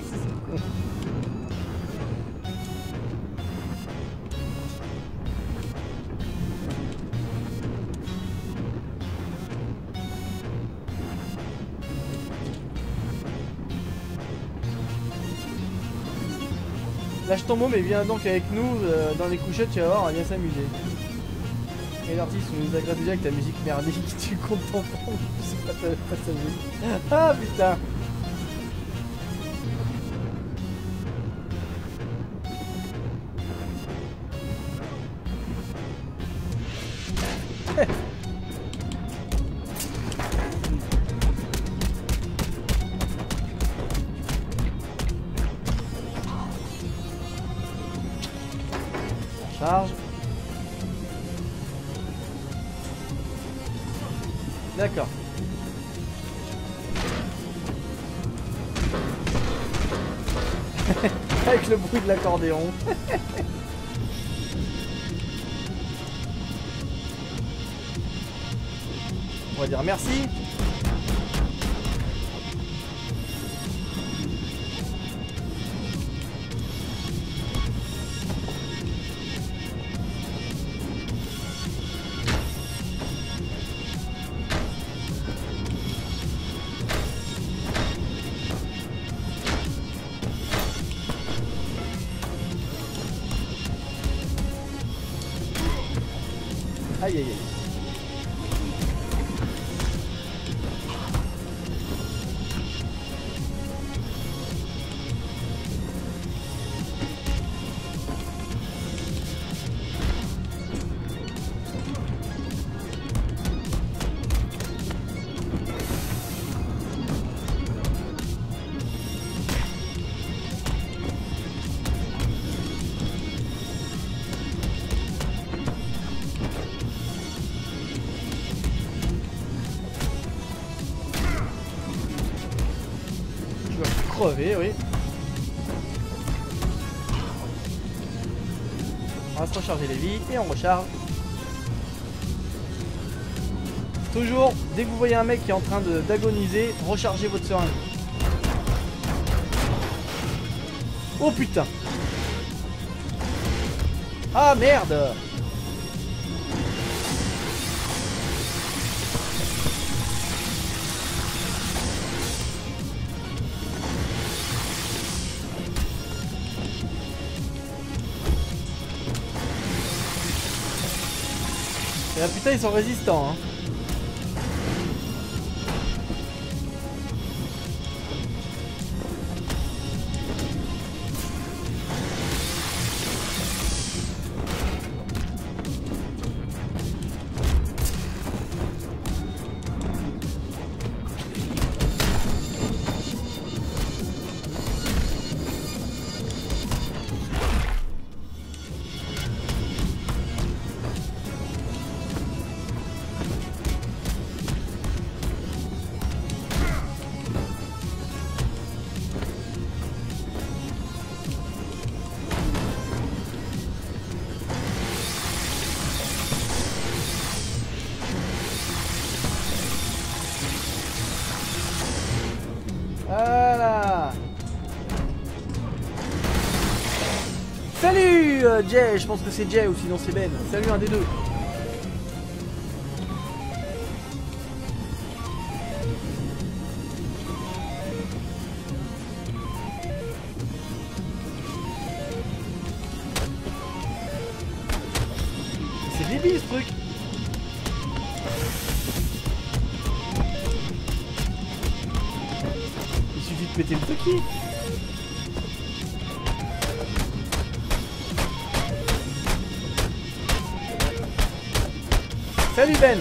Lâche ton mot, mais viens donc avec nous euh, dans les couchettes, tu vas voir, on va bien s'amuser. Et l'artiste nous a gratuité avec ta musique merdique, tu comptes ton temps, c'est pas ta, pas ta musique. Ah putain. Charge. D'accord. Avec le bruit de l'accordéon. On va dire merci. Aïe aïe aïe. crever, oui. On va se recharger les vies et on recharge. Toujours, dès que vous voyez un mec qui est en train d'agoniser, rechargez votre seringue. Oh putain. Ah merde. Et là putain ils sont résistants hein. Voilà. Salut euh, Jay, je pense que c'est Jay ou sinon c'est Ben. Salut un des deux. C'est débile ce truc. Péter le truc. Salut Ben.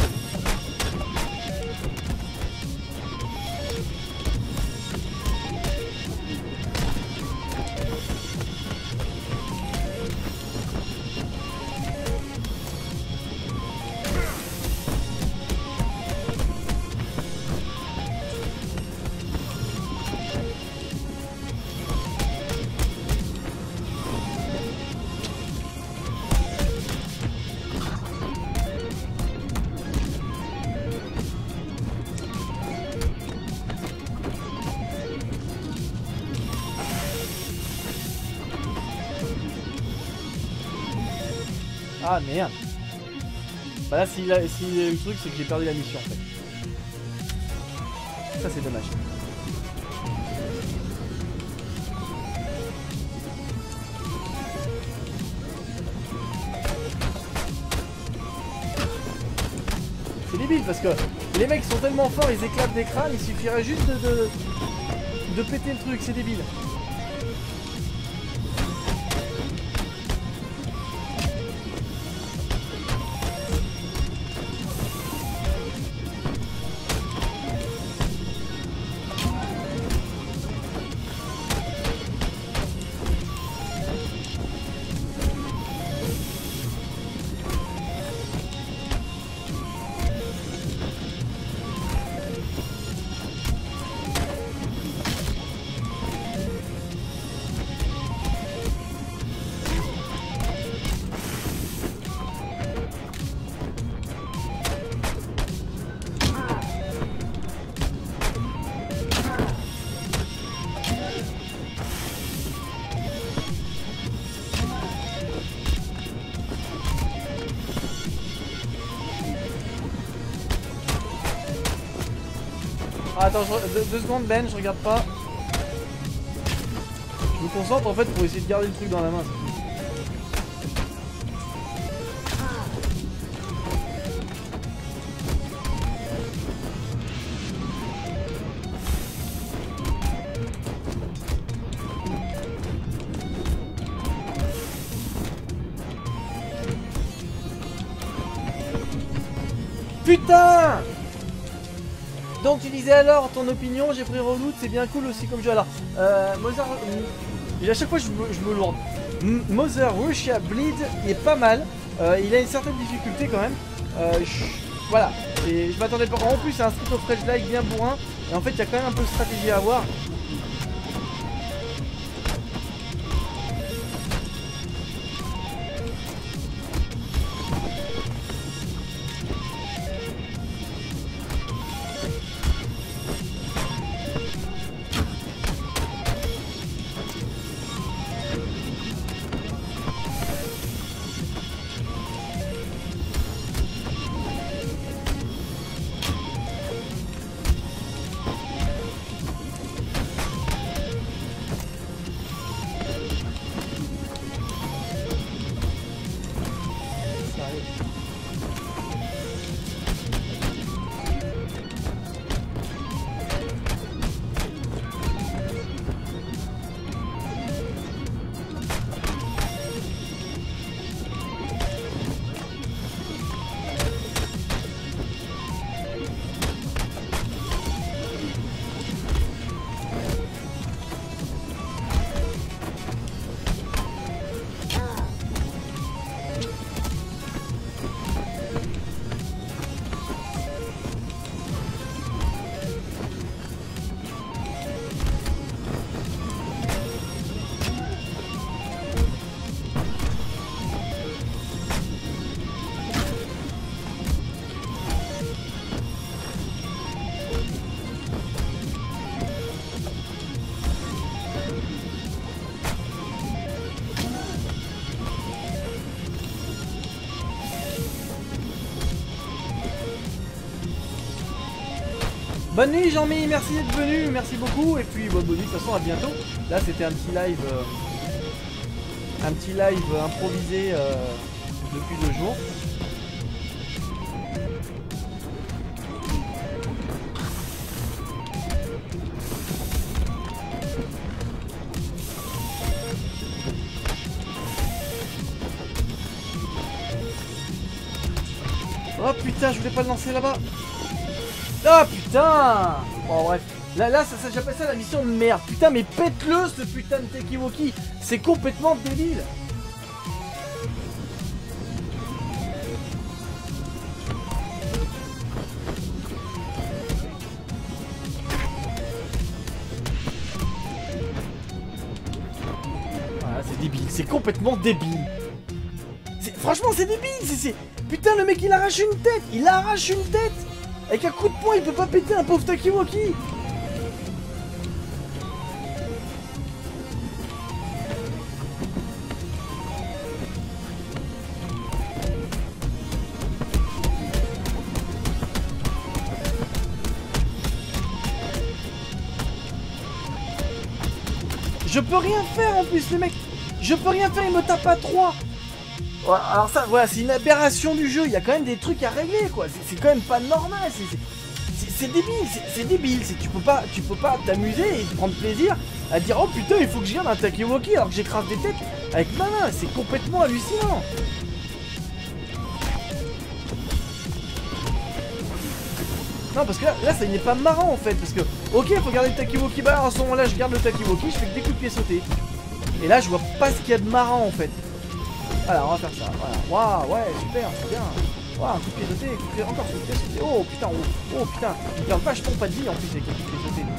Ah merde. Bah là si, la, si le truc c'est que j'ai perdu la mission en fait. Ça c'est dommage. C'est débile parce que les mecs sont tellement forts, ils éclatent des crânes, il suffirait juste de, de, de péter le truc, c'est débile. Ah, attends, je, deux, deux secondes Ben, je regarde pas. Je me concentre en fait pour essayer de garder le truc dans la main. Putain! Donc tu disais alors ton opinion, j'ai pris Reloot, c'est bien cool aussi comme jeu. Alors, euh, Mother... à chaque fois je me, je me lourde. Mother Russia Bleed est pas mal, euh, il a une certaine difficulté quand même. Euh, je... Voilà, et je m'attendais pas. En plus c'est un Street of Rage like bien bourrin, et en fait il y a quand même un peu de stratégie à avoir. Bonne nuit Jean-Mi, merci d'être venu, merci beaucoup. Et puis bonne nuit, de toute façon à bientôt. Là c'était un petit live euh, un petit live improvisé euh, depuis deux jours. Oh putain, je voulais pas le lancer là-bas. Oh putain. Bon bref. Là, là, ça, ça j'appelle ça la mission de merde. Putain, mais pète-le ce putain de Tekiwoki. C'est complètement débile. Voilà, c'est débile. C'est complètement débile. Franchement, c'est débile. C'est... Putain, le mec, il arrache une tête. Il arrache une tête. Avec un coup de poing, il peut pas péter un pauvre Tekiwoki. Je peux rien faire en plus, le mec. Je peux rien faire, il me tape à trois. Ouais, alors ça, voilà, c'est une aberration du jeu. Il y a quand même des trucs à régler, quoi. C'est quand même pas normal. C'est débile, c'est débile. Tu peux pas, tu peux pas t'amuser et prendre plaisir à dire oh putain, il faut que je garde un Tekiwoki alors que j'écrase des têtes avec ma main. C'est complètement hallucinant. Non, parce que là, là ça n'est pas marrant en fait. Parce que, ok, il faut garder le Tekiwoki. Bah, à ce moment-là, je garde le Tekiwoki, je fais que des coups de pied sautés. Et là, je vois pas ce qu'il y a de marrant en fait. Voilà, on va faire ça. Voilà. Waouh, ouais, super, c'est bien. Waouh, un coup de pied sauté, coup de pied, encore un coup de pied sauté. Oh putain, oh, oh putain, il perd vachement pas de vie en plus avec un coup de pied sauté.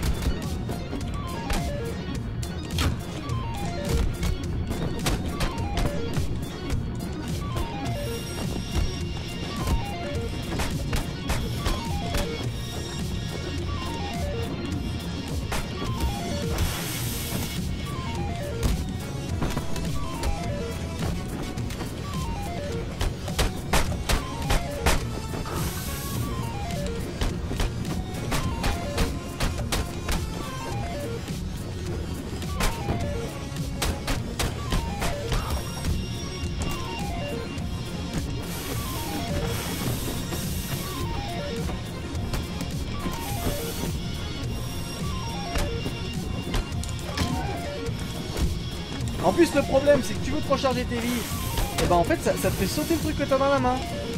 En plus le problème c'est que tu veux te recharger tes vies. Et bah en fait ça, ça te fait sauter le truc que t'as dans la main.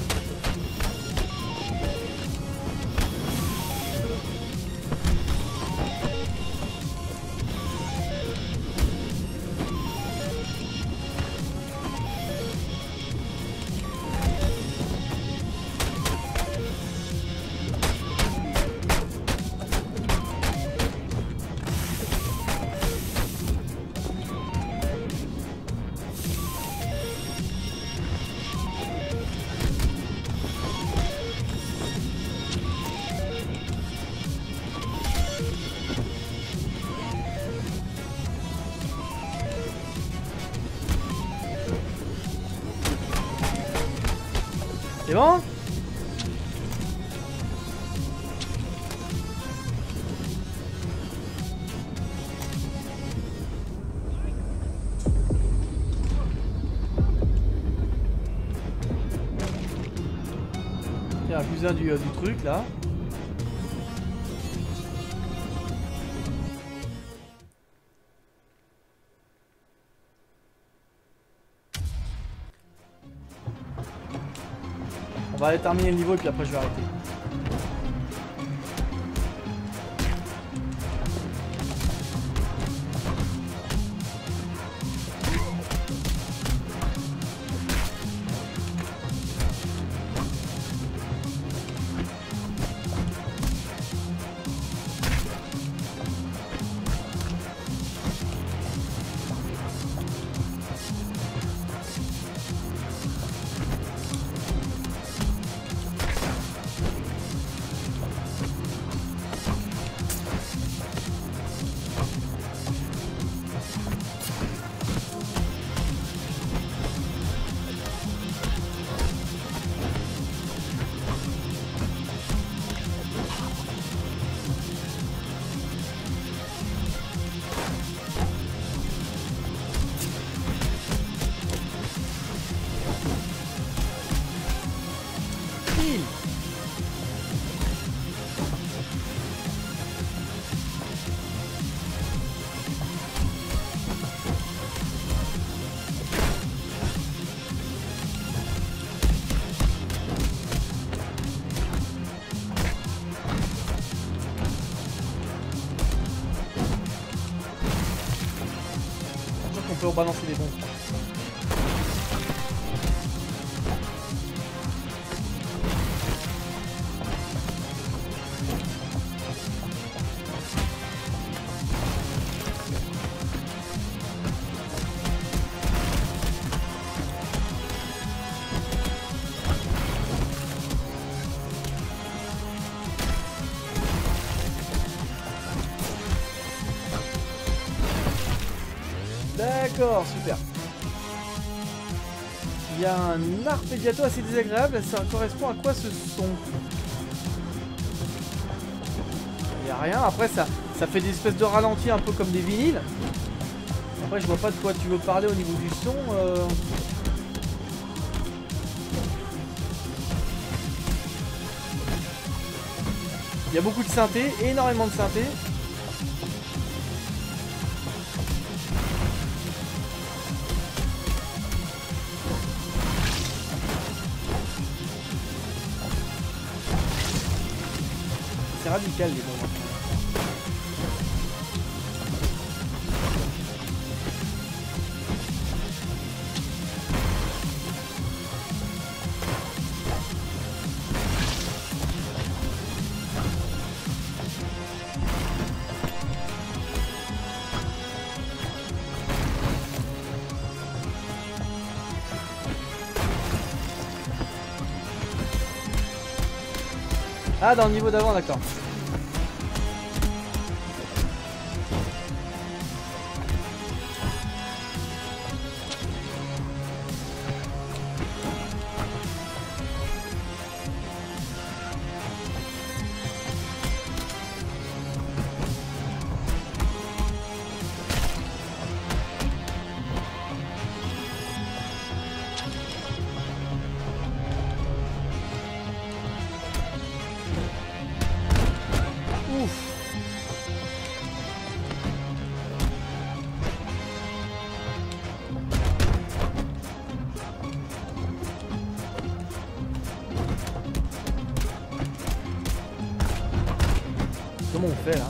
C'est bon? Tiens, un plus un du, euh, du truc là. On va aller terminer le niveau et puis après je vais arrêter. qu'on peut balancer des bombes. D'accord, super. Il y a un arpégiato assez désagréable, ça correspond à quoi ce son? Il n'y a rien, après ça, ça fait des espèces de ralentis un peu comme des vinyles. Après je vois pas de quoi tu veux parler au niveau du son. Euh... Il y a beaucoup de synthé, énormément de synthé. C'est radical les bombes. Ah, dans le niveau d'avant, d'accord. Comment on fait là?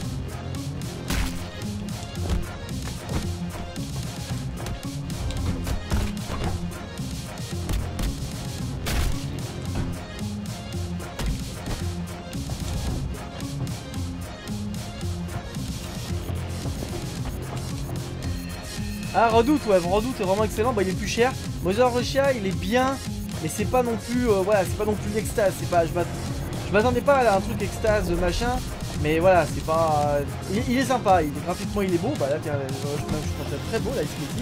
Ah, Redoute, ouais, Redoute est vraiment excellent, bah il est plus cher. Mother Russia il est bien, mais c'est pas non plus, euh, voilà, c'est pas non plus l'extase, c'est pas, je m'attendais pas à un truc extase machin. Mais voilà, c'est pas... Il, il est sympa, il est, graphiquement il est beau, bah là je, je, je trouve ça très beau là, ici.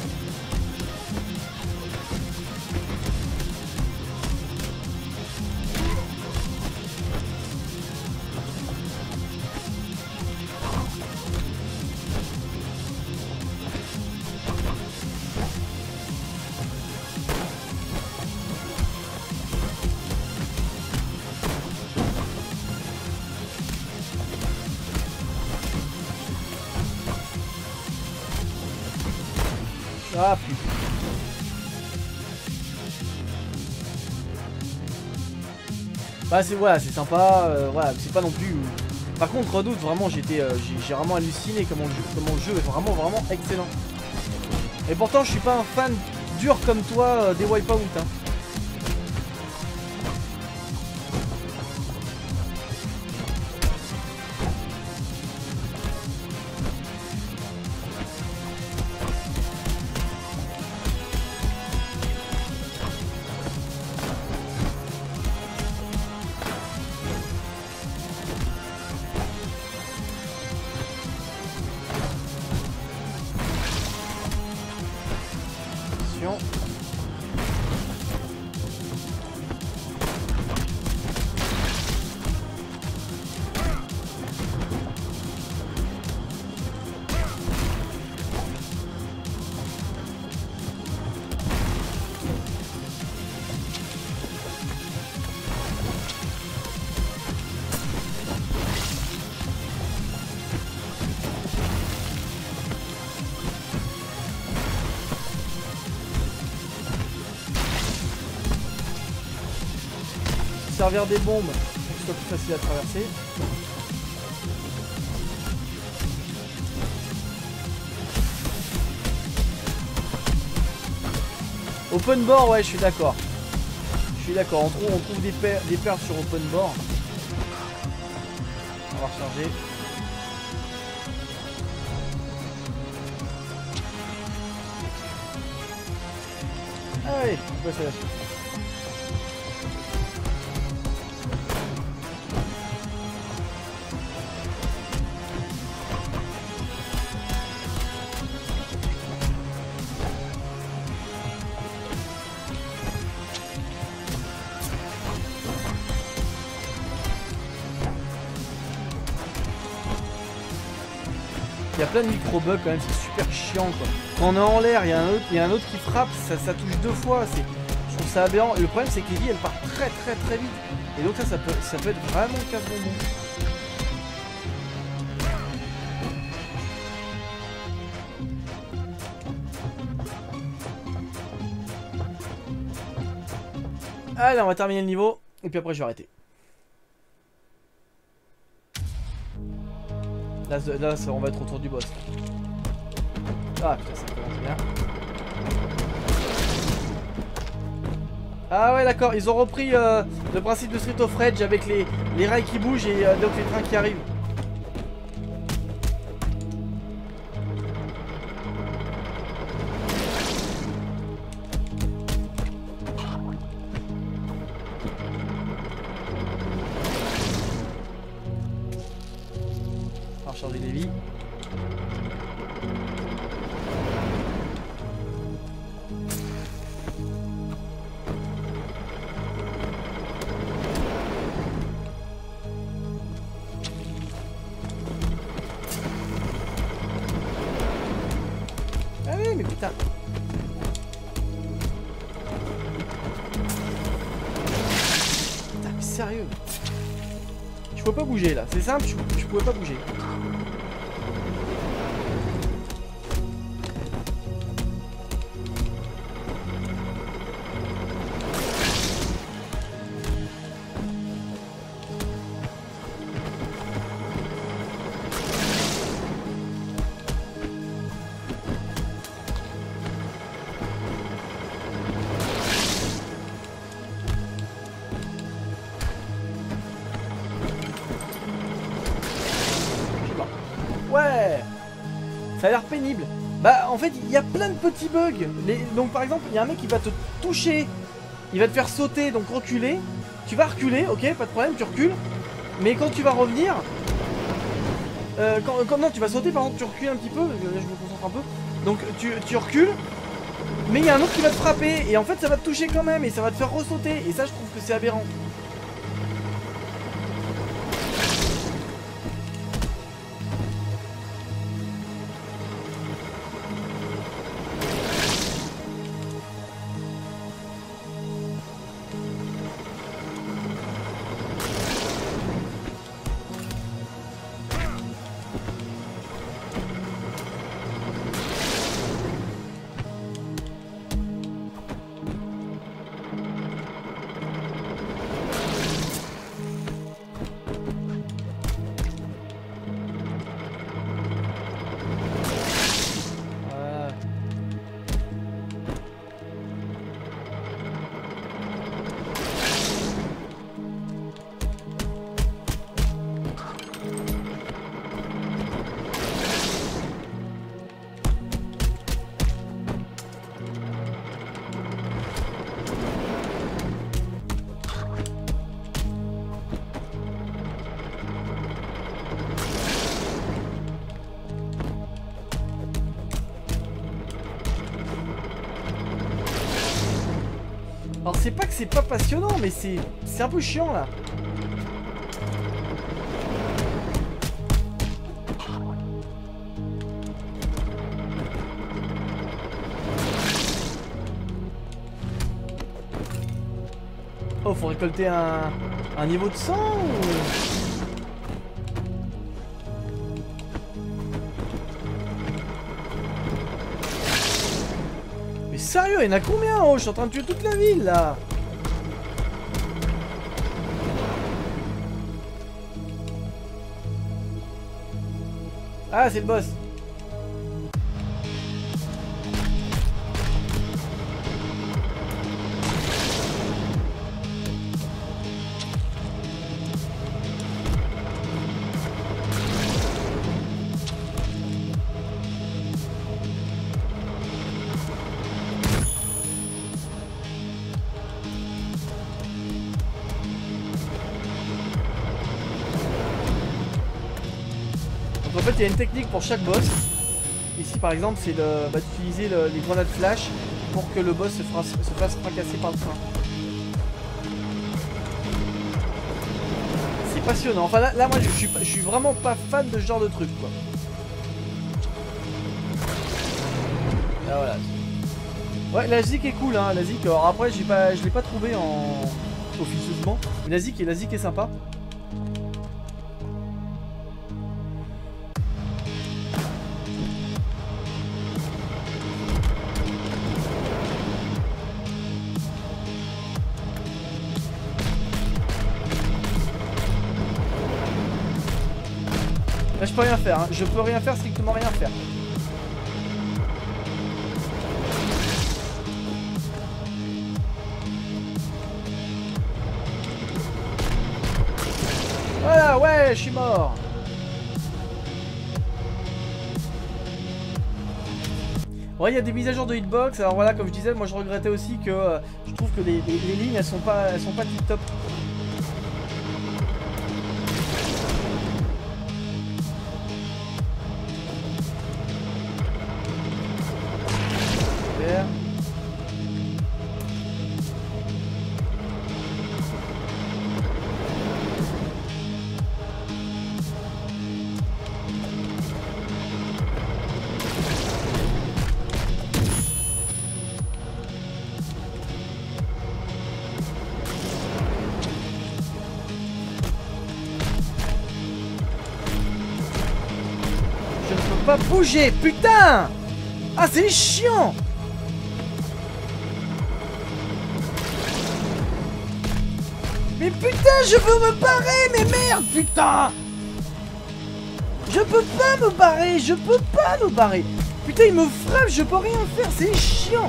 Ah putain. Bah c'est voilà, c'est sympa, euh, voilà, c'est pas non plus. Par contre Redoute, vraiment j'étais euh, j'ai vraiment halluciné comment le jeu, comment le jeu est vraiment vraiment excellent. Et pourtant je suis pas un fan dur comme toi euh, des Wipeout hein. Servir des bombes pour que ce soit plus facile à traverser. Open board, ouais, je suis d'accord. Je suis d'accord, on trouve, on trouve des, per des perles sur open board. On va recharger. Ah oui, on peut passer là-dessus. Il y a plein de micro-bugs quand même, c'est super chiant quoi. Quand on est en l'air, il y a un autre, il y a un autre qui frappe, ça, ça touche deux fois, je trouve ça aberrant. Et le problème c'est que les vies elles partent très très très vite. Et donc ça, ça peut, ça peut être vraiment casse-bonbon. Allez, on va terminer le niveau, et puis après je vais arrêter. Là, là on va être autour du boss. Ah putain, ça commence bien. Ah ouais d'accord, ils ont repris euh, le principe de Street of Rage avec les, les rails qui bougent et euh, donc les trains qui arrivent. On va recharger les vies. Allez, mais putain. Putain, mais sérieux. Je pouvais pas bouger là, c'est simple, je, je pouvais pas bouger. Ouais, ça a l'air pénible. Bah en fait il y a plein de petits bugs. Les... Donc par exemple il y a un mec qui va te toucher, il va te faire sauter, donc reculer. Tu vas reculer, ok, pas de problème, tu recules. Mais quand tu vas revenir, euh, quand, quand non tu vas sauter, par contre tu recules un petit peu, là je me concentre un peu. Donc tu, tu recules, mais il y a un autre qui va te frapper et en fait ça va te toucher quand même et ça va te faire ressauter. Et ça je trouve que c'est aberrant. Alors c'est pas que c'est pas passionnant, mais c'est c'est un peu chiant là. Oh, faut récolter un, un niveau de sang ou... Mais sérieux, il y en a combien? Oh, je suis en train de tuer toute la ville là. Ah, c'est le boss. il y a une technique pour chaque boss. Ici par exemple c'est le, bah, d'utiliser le, les grenades flash pour que le boss se, fera, se fasse fracasser par le train. C'est passionnant. Enfin là, là moi je suis, je suis vraiment pas fan de ce genre de truc quoi. Là voilà. Ouais, la zik est cool hein, la zik. Alors après j'ai pas, je l'ai pas trouvé en officieusement. Mais la zik, la zik est sympa. Là je peux rien faire, hein. Je peux rien faire, strictement rien faire. Voilà, ouais, je suis mort. Ouais, il y a des mises à jour de hitbox. Alors voilà, comme je disais, moi je regrettais aussi que euh, je trouve que les, les, les lignes elles sont pas, elles sont pas tip top. Super. Pas bouger, putain! Ah, c'est chiant! Mais putain, je veux me barrer, mais merde, putain! Je peux pas me barrer, je peux pas me barrer! Putain, il me frappe, je peux rien faire, c'est chiant!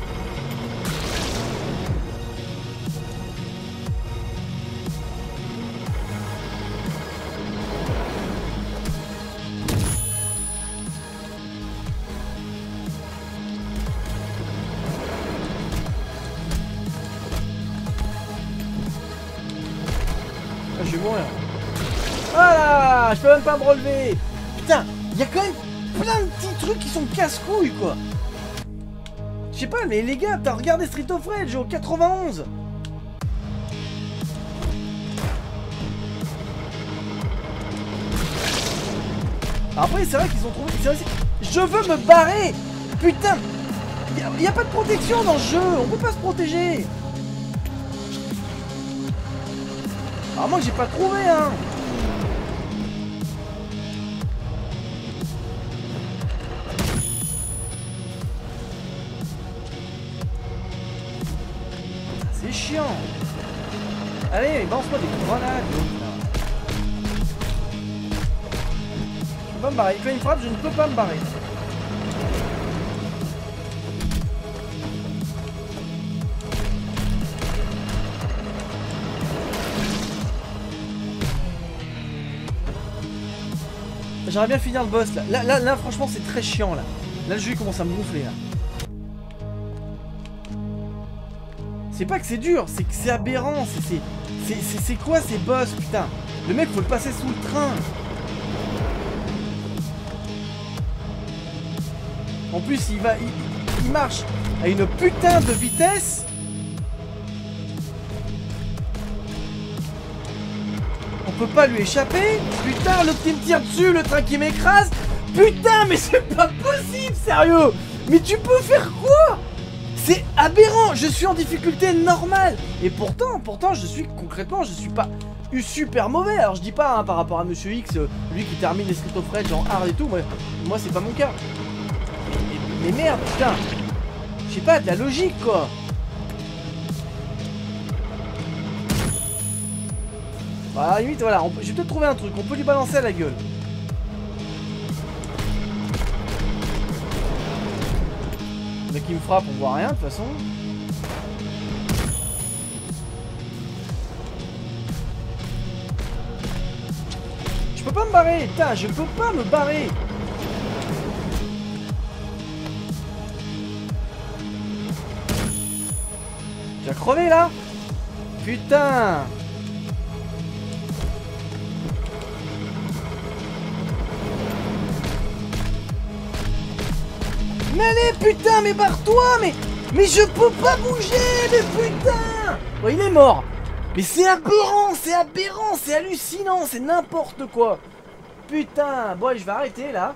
Je vais mourir. Voilà, je peux même pas me relever. Putain, il y a quand même plein de petits trucs qui sont casse-couilles quoi. Je sais pas, mais les gars, t'as regardé Street of Rage au quatre-vingt-onze. Après, c'est vrai qu'ils ont trouvé... Vrai, je veux me barrer. Putain, il n'y a, a pas de protection dans le jeu. On peut pas se protéger. Alors moi j'ai pas trouvé hein. C'est chiant. Allez, balance-moi des grenades. Je peux pas me barrer. Quand il me frappe, je ne peux pas me barrer. J'aimerais bien finir le boss là. Là, là, là franchement c'est très chiant là. Là le jeu il commence à me gonfler là. C'est pas que c'est dur, c'est que c'est aberrant. C'est quoi ces boss putain? Le mec faut le passer sous le train. En plus il va. Il, il marche à une putain de vitesse. On peut pas lui échapper. Putain, l'autre qui me tire dessus, le train qui m'écrase. Putain, mais c'est pas possible, sérieux. Mais tu peux faire quoi? C'est aberrant. Je suis en difficulté normale. Et pourtant, pourtant, je suis concrètement, je suis pas super mauvais. Alors je dis pas hein, par rapport à Monsieur X, lui qui termine les Street of Rage en hard et tout. Moi, moi c'est pas mon cas. Mais, mais merde, putain. Je sais pas, de la logique quoi. Bah, à la limite, voilà, on, je vais peut-être trouver un truc, on peut lui balancer à la gueule. Le mec qui me frappe, on voit rien de toute façon. Je peux pas me barrer, putain, je peux pas me barrer. Tu vas crever là? Putain. Mais allez, putain, mais barre-toi, mais... Mais je peux pas bouger, mais putain. Oh, il est mort. Mais c'est aberrant, c'est aberrant, c'est hallucinant, c'est n'importe quoi. Putain, bon, allez, je vais arrêter, là.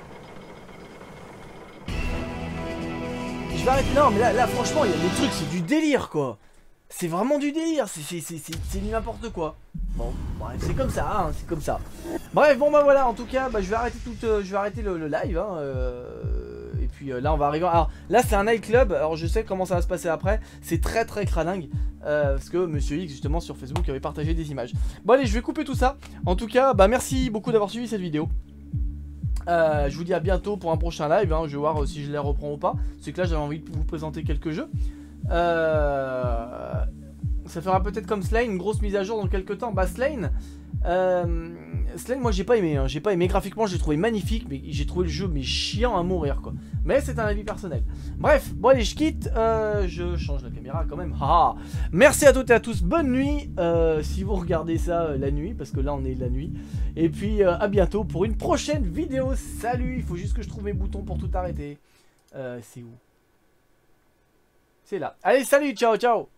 Je vais arrêter, non, mais là, là franchement, il y a des trucs, c'est du délire, quoi. C'est vraiment du délire, c'est du n'importe quoi. Bon, bref, c'est comme ça, hein, c'est comme ça. Bref, bon bah voilà, en tout cas, bah, je vais arrêter tout, euh, je vais arrêter le, le live. Hein, euh, et puis euh, là, on va arriver. Alors là, c'est un nightclub. Alors je sais comment ça va se passer après. C'est très très cradingue euh, parce que Monsieur X justement sur Facebook avait partagé des images. Bon allez, je vais couper tout ça. En tout cas, bah merci beaucoup d'avoir suivi cette vidéo. Euh, je vous dis à bientôt pour un prochain live. Hein, je vais voir si je les reprends ou pas. C'est que là, j'avais envie de vous présenter quelques jeux. Euh, ça fera peut-être comme Slane, une grosse mise à jour dans quelques temps. Bah Slane, euh, Slane moi j'ai pas aimé, hein. J'ai pas aimé graphiquement, j'ai trouvé magnifique, mais j'ai trouvé le jeu mais chiant à mourir quoi. Mais c'est un avis personnel. Bref, bon allez je quitte, euh, je change la caméra quand même. Ah, merci à toutes et à tous, bonne nuit euh, si vous regardez ça euh, la nuit, parce que là on est la nuit. Et puis euh, à bientôt pour une prochaine vidéo. Salut, il faut juste que je trouve mes boutons pour tout arrêter. Euh, c'est où? C'est là. Allez, salut, ciao, ciao.